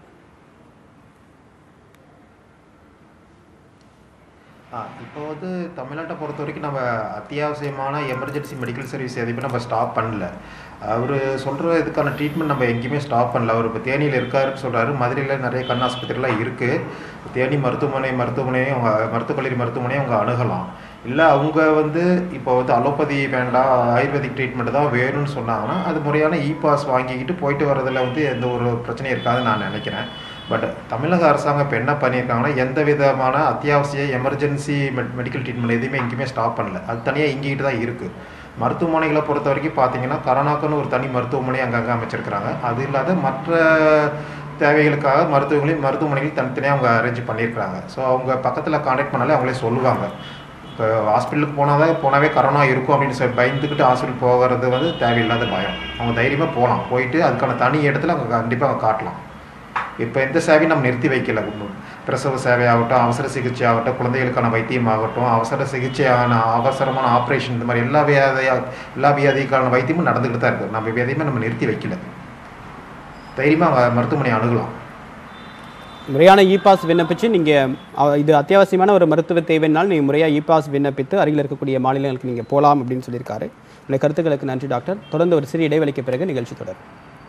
இப்போ வந்து தமிழ்நாட்டை பொறுத்த வரைக்கும் நம்ம அத்தியாவசியமான எமர்ஜென்சி மெடிக்கல் சர்வீஸ் எதுவுமே நம்ம ஸ்டாப் பண்ணல. அவர் சொல்கிற இதுக்கான ட்ரீட்மெண்ட் நம்ம எங்கேயுமே ஸ்டாப் பண்ணல. அவர் இப்போ தேனியில் இருக்காருன்னு சொல்கிறாரு. மதுரையில் நிறைய கண் ஆஸ்பத்திரிலாம் இருக்குது. தேனி மருத்துவமனை மருத்துவமனையும் அவங்க மருத்துவக் கல்லூரி மருத்துவமனையும் அவங்க அணுகலாம். இல்லை அவங்க வந்து இப்போ வந்து அலோபதி வேண்டாம், ஆயுர்வேதிக் ட்ரீட்மெண்ட் தான் வேணும்னு சொன்னாங்கன்னா அது முறையான இ பாஸ் வாங்கிக்கிட்டு போயிட்டு வரதில் வந்து எந்த ஒரு பிரச்சனையும் இருக்காதுன்னு நான் நினைக்கிறேன். பட் தமிழக அரசாங்கம் இப்போ என்ன பண்ணியிருக்காங்கன்னா எந்த விதமான அத்தியாவசிய எமர்ஜென்சி மெட் மெடிக்கல் ட்ரீட்மெண்ட் எதுவுமே எங்கேயுமே ஸ்டாப் பண்ணல. அது தனியாக இங்கிட்டு தான் இருக்குது. மருத்துவமனைகளை பொறுத்த வரைக்கும் பார்த்தீங்கன்னா கரோனாக்குன்னு ஒரு தனி மருத்துவமனை அங்கங்கே அமைச்சிருக்கிறாங்க. அது இல்லாத மற்ற தேவைகளுக்காக மருத்துவங்களையும் மருத்துவமனைகளையும் தனித்தனியாக அவங்க அரேஞ்ச் பண்ணியிருக்கிறாங்க. ஸோ அவங்க பக்கத்தில் கான்டாக்ட் பண்ணாலே அவங்களே சொல்லுவாங்க. இப்போ ஹாஸ்பிட்டலுக்கு போனால் தான் போனாவே கரோனா இருக்கும் அப்படின்னு சொல்லி பயந்துக்கிட்டு ஹாஸ்பிட்டல் போகிறது வந்து தேவையில்லாத பயம். அவங்க தைரியமாக போகலாம், போயிட்டு அதுக்கான தனி இடத்துல அவங்க கண்டிப்பாக அவங்க காட்டலாம். இப்போ எந்த சேவையும் நம்ம நிறுத்தி வைக்கல. பிரசவ சேவையாகட்டும், அவசர சிகிச்சை ஆகட்டும், குழந்தைகளுக்கான வைத்தியம் ஆகட்டும், அவசர சிகிச்சையான அவசரமான ஆப்ரேஷன், இந்த மாதிரி எல்லா வியாதியா எல்லா வியாதிக்கான வைத்தியமும் நடந்துக்கிட்டு தான் இருக்குது. நம்ம எதையுமே நம்ம நிறுத்தி வைக்கல. தைரியமாக மருத்துவமனை அணுகலாம். முறையான இ பாஸ் விண்ணப்பிச்சு நீங்கள் இது அத்தியாவசியமான ஒரு மருத்துவ தேவைனால் நீங்கள் முறையாக இ பாஸ் விண்ணப்பித்து அருகில் இருக்கக்கூடிய மாநிலங்களுக்கு நீங்கள் போகலாம் அப்படின்னு சொல்லியிருக்காரு. உங்களுடைய கருத்துக்களுக்கு நன்றி டாக்டர். தொடர்ந்து ஒரு சிறிய இடைவெளிக்கு பிறகு நிகழ்ச்சி தொடரும்.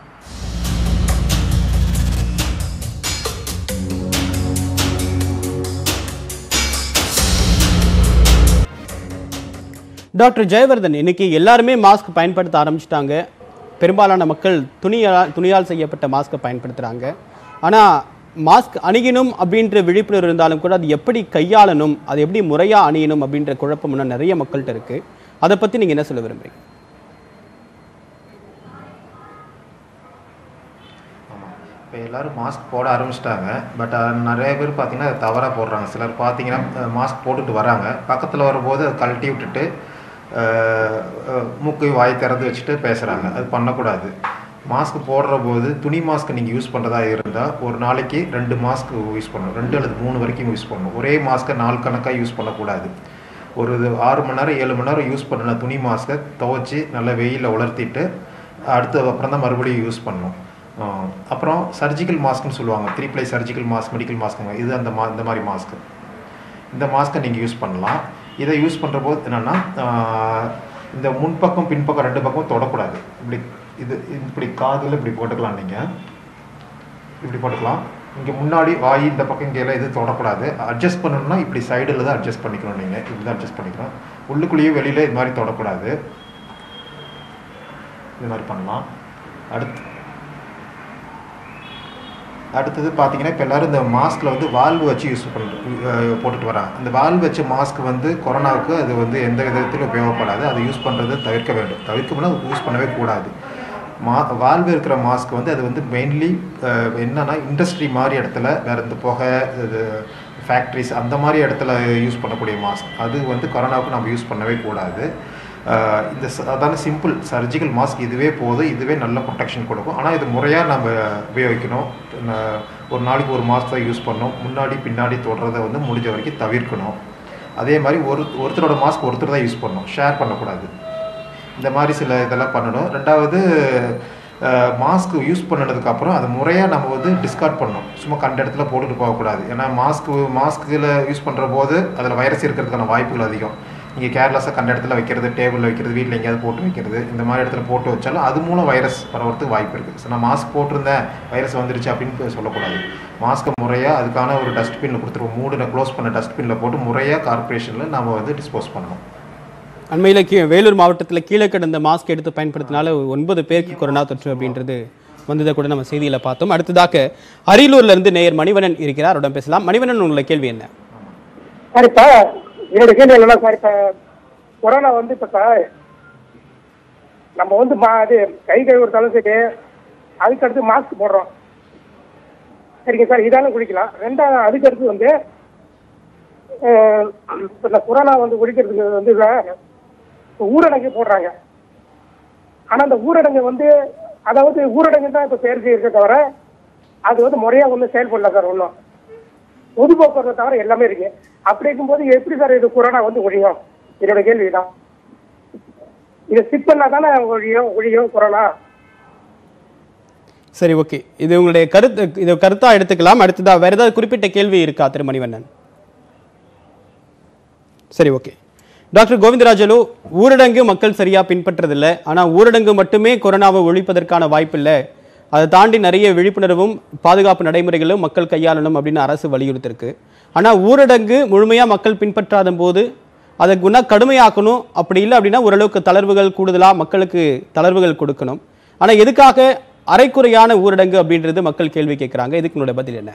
டாக்டர் ஜெயவர்தன், இன்னைக்கு எல்லாருமே மாஸ்க் பயன்படுத்த ஆரம்பிச்சிட்டாங்க. பெரும்பாலான மக்கள் துணியால் துணியால் செய்யப்பட்ட மாஸ்க்கை பயன்படுத்துகிறாங்க. ஆனால் மாஸ்க் அணியணும் அப்படின்ற விழிப்புணர்வு இருந்தாலும் கூட அது எப்படி கையாளணும், அது எப்படி முறையாக அணியணும் அப்படின்ற குழப்பம் இன்னும் நிறைய மக்கள்கிட்ட இருக்குது. அதை பற்றி நீங்கள் என்ன சொல்ல விரும்புகிறீங்க? இப்போ எல்லோரும் மாஸ்க் போட ஆரம்பிச்சிட்டாங்க. பட் நிறைய பேர் பார்த்திங்கன்னா அதை தவறாக போடுறாங்க. சிலர் பார்த்திங்கன்னா மாஸ்க் போட்டுட்டு வராங்க, பக்கத்தில் வரும்போது அதை கழட்டி விட்டுட்டு மூக்கு வாய் திறந்து வச்சுட்டு பேசுகிறாங்க. அது பண்ணக்கூடாது. மாஸ்க் போடுற போது துணி மாஸ்க் நீங்கள் யூஸ் பண்ணுறதா இருந்தால் ஒரு நாளைக்கு ரெண்டு மாஸ்க் யூஸ் பண்ணணும், ரெண்டு அல்லது மூணு வரைக்கும் யூஸ் பண்ணணும். ஒரே மாஸ்க்கை நாள் கணக்காக யூஸ் பண்ணக்கூடாது. ஒரு ஆறு மணி நேரம் ஏழு மணி நேரம் யூஸ் பண்ணணும். துணி மாஸ்க்கை துவைச்சி நல்லா வெயிலில் உலர்த்திட்டு அடுத்து அப்புறம் தான் மறுபடியும் யூஸ் பண்ணணும். அப்புறம் சர்ஜிக்கல் மாஸ்க்னு சொல்லுவாங்க, three ply surgical mask, medical மாஸ்க்குங்க. இது அந்த மா இந்த மாதிரி மாஸ்க்கு இந்த மாஸ்க்கை நீங்கள் யூஸ் பண்ணலாம். இதை யூஸ் பண்ணுற போது என்னென்னா இந்த முன்பக்கம் பின்பக்கம் ரெண்டு பக்கம் தொடக்கூடாது. இப்படி இது இப்படி காதில் இப்படி போட்டுக்கலாம், நீங்கள் இப்படி போட்டுக்கலாம். இங்கே முன்னாடி வாய் இந்த பக்கம் இங்கே எல்லாம் எதுவும் தொடக்கூடாது. அட்ஜஸ்ட் பண்ணணும்னா இப்படி சைடில் தான் அட்ஜஸ்ட் பண்ணிக்கணும். நீங்கள் இப்படி தான் அட்ஜஸ்ட் பண்ணிக்கணும். உள்ளுக்குள்ளேயே வெளியில் இது மாதிரி தொடக்கூடாது. இது மாதிரி பண்ணலாம். அடுத்து அடுத்தது பார்த்தீங்கன்னா இப்போ எல்லோரும் இந்த மாஸ்கில் வந்து வால்வு வச்சு யூஸ் பண்ண போட்டுட்டு வராங்க. அந்த வால்வு வச்ச மாஸ்க் வந்து கொரோனாவுக்கு அது வந்து எந்த விதத்திலும் உபயோகப்படாது. அதை யூஸ் பண்ணுறது தவிர்க்க வேண்டும். தவிர்க்கணும்னா யூஸ் பண்ணவே கூடாது. மா வால்வு இருக்கிற மாஸ்க் வந்து அது வந்து மெயின்லி என்னென்னா இண்டஸ்ட்ரி மாதிரி இடத்துல வேறு இந்த புகை இது ஃபேக்ட்ரிஸ் அந்த மாதிரி இடத்துல யூஸ் பண்ணக்கூடிய மாஸ்க். அது வந்து கொரோனாவுக்கு நம்ம யூஸ் பண்ணவே கூடாது. இந்த அதான சிம்பிள் சர்ஜிக்கல் மாஸ்க் இதுவே போதும். இதுவே நல்ல ப்ரொடெக்ஷன் கொடுக்கும். ஆனால் இது முறையாக நம்ம உபயோகிக்கணும். ஒரு நாளைக்கு ஒரு மாஸ்க் தான் யூஸ் பண்ணணும். முன்னாடி பின்னாடி தொடுறதை வந்து முடிஞ்ச வரைக்கும் தவிர்க்கணும். அதே மாதிரி ஒரு ஒருத்தரோட மாஸ்க் ஒருத்தர் தான் யூஸ் பண்ணணும். ஷேர் பண்ணக்கூடாது. இந்த மாதிரி சில இதெல்லாம் பண்ணணும். ரெண்டாவது மாஸ்க் யூஸ் பண்ணினதுக்கப்புறம் அது முறையாக நம்ம வந்து டிஸ்கார்ட் பண்ணணும். சும்மா கண்ட இடத்துல போட்டுட்டு போகக்கூடாது. ஏன்னா மாஸ்க்கு மாஸ்கில் யூஸ் பண்ணுற போது அதில் வைரஸ் இருக்கிறதுக்கான வாய்ப்புகள் அதிகம். நீங்கள் கேர்லெஸ்ஸாக கண்ட இடத்துல வைக்கிறது, டேபிளில் வைக்கிறது, வீட்டில் எங்கேயாவது போட்டு வைக்கிறது, இந்த மாதிரி இடத்துல போட்டு வச்சாலும் அது மூலம் வைரஸ் பரவறதுக்கு வாய்ப்பு இருக்குது. ஸோ நான் மாஸ்க் போட்டிருந்தேன் வைரஸ் வந்துருச்சு அப்படின்னு சொல்லக்கூடாது. மாஸ்க்கை முறையாக அதுக்கான ஒரு டஸ்ட்பினில் கொடுத்துருவோம். மூடின க்ளோஸ் பண்ண டஸ்ட்பினில் போட்டு முறையாக கார்பரேஷனில் நம்ம வந்து டிஸ்போஸ் பண்ணணும். அண்மையில் கீ வேலூர் மாவட்டத்தில் கீழே கிடந்த மாஸ்க் எடுத்து பயன்படுத்தினால ஒன்பது பேருக்கு கொரோனா தொற்று அப்படின்றது வந்ததை கூட நம்ம செய்தியில் பார்த்தோம். அடுத்ததாக அரியலூர்ல இருந்து நேயர் மணிவண்ணன் இருக்கிறார். அவரிடம் பேசலாம். மணிவண்ணன், உங்களோட கேள்வி என்ன? சார், இப்போ என்னோட கேள்வி என்னன்னா சார், இப்போ கொரோனா வந்து இப்போ சார் நம்ம வந்து மா அது கை கழுவுறதாலும் சரி, அதுக்கு அடுத்து மாஸ்க் போடுறோம். சரிங்க சார், இதாலும் குடிக்கலாம். ரெண்டாவது அதுக்கு அடுத்து வந்து இப்போ இந்த கொரோனா வந்து ஒழிக்கிறதுக்கு வந்து ஊரடங்கு போடுறாங்க. ஆனால் அந்த ஊரடங்கு வந்து அதாவது ஊரடங்கு தான் இப்போ பேருக்கு இருக்க தவிர அது வந்து முறையாக ஒன்றும் செயல்படல சார். ஒன்றும் பொது போக்குவரத்தை தவிர எல்லாமே இருக்கு. அப்படி இருக்கும்போது எப்படி சார் இது கொரோனா வந்து ஒழியும்? என்னோட கேள்விதான். இதை ஸ்டிக் பண்ணா தானே ஒழியும் ஒழியும் கொரோனா. சரி, ஓகே. இது உங்களுடைய கருத்து, இது கருத்தா எடுத்துக்கலாம். அடுத்ததா வேற ஏதாவது குறிப்பிட்ட கேள்வி இருக்கா திரு மணிவண்ணன்? சரி, ஓகே. டாக்டர் கோவிந்தராஜலு, ஊரடங்கு மக்கள் சரியா பின்பற்றதில்லை. ஆனால் ஊரடங்கு மட்டுமே கொரோனாவை ஒழிப்பதற்கான வாய்ப்பு இல்லை. அதை தாண்டி நிறைய விழிப்புணர்வும் பாதுகாப்பு நடைமுறைகளும் மக்கள் கையாளணும் அப்படின்னு அரசு வலியுறுத்திருக்கு. ஆனால் ஊரடங்கு முழுமையாக மக்கள் பின்பற்றாத போது அதை குண கடுமையாக்கணும். அப்படி இல்லை அப்படின்னா ஓரளவுக்கு தளர்வுகள் கூடுதலாக மக்களுக்கு தளர்வுகள் கொடுக்கணும். ஆனால் எதுக்காக அரைக்குறையான ஊரடங்கு அப்படின்றது மக்கள் கேள்வி கேட்குறாங்க. இதுக்கு உங்களோட பதில் என்ன?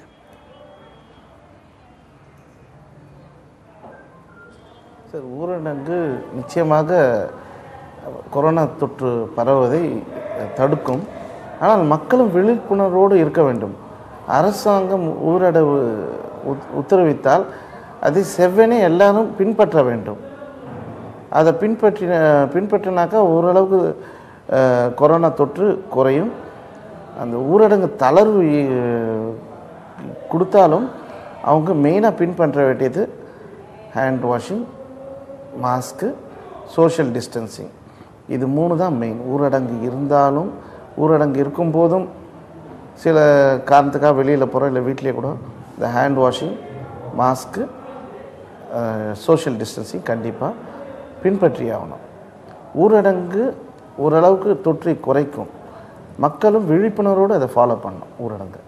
சார், ஊரடங்கு நிச்சயமாக கொரோனா தொற்று பரவுவதை தடுக்கும். ஆனால் மக்களும் விழிப்புணர்வோடு இருக்க வேண்டும். அரசாங்கம் ஊரடங்கு உத்தரவித்தால் அதை செவ்வனே எல்லாரும் பின்பற்ற வேண்டும். அதை பின்பற்றின பின்பற்றினாக்கா ஓரளவுக்கு கொரோனா தொற்று குறையும். அந்த ஊரடங்கு தளர்வு கொடுத்தாலும் அவங்க மெயினாக பின்பற்ற வேண்டியது hand washing, mask, social distancing. இது மூணு தான் மெயின். ஊரடங்கு இருந்தாலும் ஊரடங்கு இருக்கும்போதும் சில காரணத்துக்காக வெளியில் போகிறோம், இல்லை வீட்டிலே கூட இந்த hand washing, mask, social distancing கண்டிப்பாக பின்பற்றி ஆகணும். ஊரடங்கு ஓரளவுக்கு தொற்றை குறைக்கும். மக்களும் விழிப்புணர்வோடு அதை ஃபாலோ பண்ணணும். ஊரடங்கு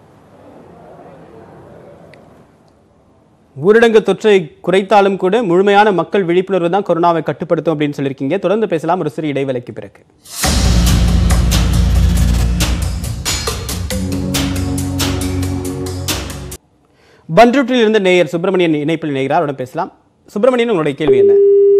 ஊரடங்கு தொற்றை குறைத்தாலும் கூட முழுமையான மக்கள் விழிப்புணர்வு தான் கொரோனாவை கட்டுப்படுத்தும் அப்படின்னு சொல்லியிருக்கீங்க. தொடர்ந்து பேசலாம் ஒரு சிறு இடைவேளைக்கு பிறகு. பன்ருட்டில் இருந்த நேயர் சுப்பிரமணியன் இணைப்பில் இணைகிறார். அவருடன் பேசலாம். சுப்பிரமணியன், உங்களுடைய கேள்வி என்ன?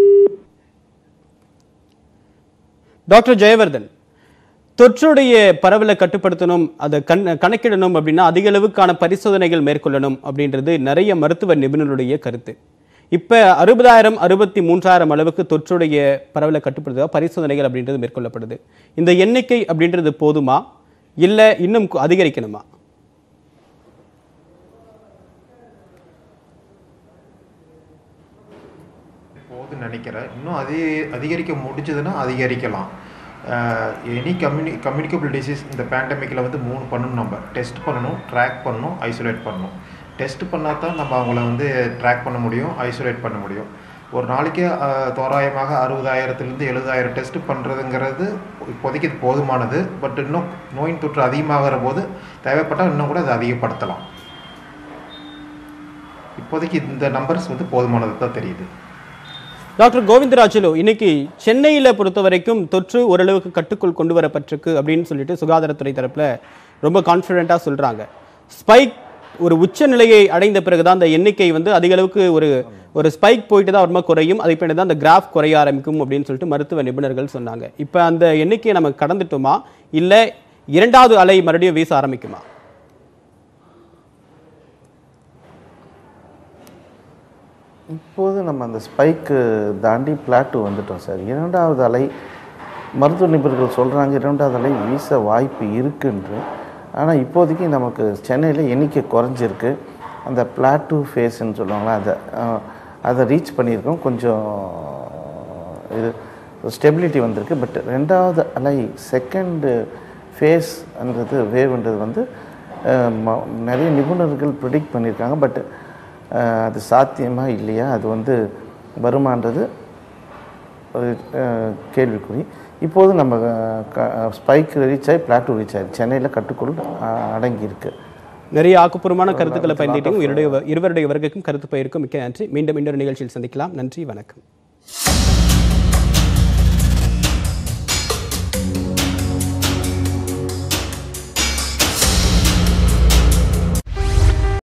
டாக்டர் ஜெயவர்தன், தொற்றுடைய பரவலை கட்டுப்படுத்தணும், அதை கண் கணக்கிடணும் அப்படின்னா அதிக அளவுக்கான பரிசோதனைகள் மேற்கொள்ளணும் அப்படின்றது நிறைய மருத்துவ நிபுணருடைய கருத்து. இப்போ அறுபதாயிரம் அறுபத்தி மூன்றாயிரம் அளவுக்கு தொற்றுடைய பரவலை கட்டுப்படுத்த பரிசோதனைகள் அப்படின்றது மேற்கொள்ளப்படுது. இந்த எண்ணிக்கை அப்படின்றது போதுமா, இல்லை இன்னும் அதிகரிக்கணுமா? போதுன்னு நினைக்கிறேன். இன்னும் அதே அதிகரிக்க முடிஞ்சதுன்னா அதிகரிக்கலாம். எனி கம்யூனி கம்யூனிகபிள் டிசீஸ் இந்த பேண்டமிக்கில் வந்து மூணு பண்ணணும். நம்ம டெஸ்ட் பண்ணணும், ட்ராக் பண்ணணும், ஐசோலேட் பண்ணணும். டெஸ்ட் பண்ணால் தான் நம்ம அவங்கள வந்து ட்ராக் பண்ண முடியும், ஐசோலேட் பண்ண முடியும். ஒரு நாளைக்கு தோராயமாக அறுபதாயிரத்துலேருந்து எழுபதாயிரம் டெஸ்ட் பண்ணுறதுங்கிறது இப்போதைக்கு போதுமானது. பட் இன்னும் நோயின் தொற்று அதிகமாகிற போது தேவைப்பட்டால் இன்னும் கூட அதை அதிகப்படுத்தலாம். இப்போதைக்கு இந்த நம்பர்ஸ் வந்து போதுமானது தான் தெரியுது. டாக்டர் கோவிந்தராஜலு, இன்னைக்கு சென்னையில் பொறுத்த வரைக்கும் தொற்று ஓரளவுக்கு கட்டுக்குள் கொண்டு வரப்பட்டிருக்கு அப்படின்னு சொல்லிட்டு சுகாதாரத்துறை தரப்புல ரொம்ப கான்ஃபிடென்ட்டாக சொல்றாங்க. ஸ்பைக் ஒரு உச்ச நிலையை அடைந்த பிறகுதான் அந்த எண்ணிக்கை வந்து அதிக அளவுக்கு ஒரு ஒரு ஸ்பைக் போயிட்டு தான் ரொம்ப குறையும், அதை பின்னாடி தான் அந்த கிராஃப் குறைய ஆரம்பிக்கும் அப்படின்னு சொல்லிட்டு மருத்துவ நிபுணர்கள் சொன்னாங்க. இப்போ அந்த எண்ணிக்கையை நம்ம கடந்துட்டோமா, இல்லை இரண்டாவது அலை மறுபடியும் வீச ஆரம்பிக்குமா? இப்போது நம்ம அந்த ஸ்பைக்கு தாண்டி பிளாட்டு வந்துட்டோம் சார். இரண்டாவது அலை மருத்துவ நிபுணர்கள் சொல்கிறாங்க இரண்டாவது அலை வீச வாய்ப்பு இருக்குன்று. ஆனால் இப்போதைக்கு நமக்கு சென்னையில் எண்ணிக்கை குறைஞ்சிருக்கு. அந்த பிளாட்டு ஃபேஸ்ன்னு சொல்லுவாங்களா, அதை அதை ரீச் பண்ணியிருக்கோம். கொஞ்சம் இது ஸ்டெபிலிட்டி வந்திருக்கு. பட் ரெண்டாவது அலை செகண்டு ஃபேஸ்ன்றது வேவ்ன்றது வந்து நிறைய நிபுணர்கள் ப்ரிடிக்ட் பண்ணியிருக்காங்க. பட் அது சாத்தியமா இல்லையா, அது வந்து வருமானது ஒரு கேள்விக்குறி. இப்போது நம்ம ஸ்பைக் ரீச் ஆகி பிளாட்டூ ரீச் ஆகி சென்னையில் கட்டுக்குள் அடங்கியிருக்கு. நிறைய ஆக்கப்பூர்வமான கருத்துக்களை பயந்துட்டு இருவருடைய வருகைக்கும் கருத்து பயிருக்கும் மிக்க நன்றி. மீண்டும் இன்னொரு நிகழ்ச்சியில் சந்திக்கலாம். நன்றி, வணக்கம்.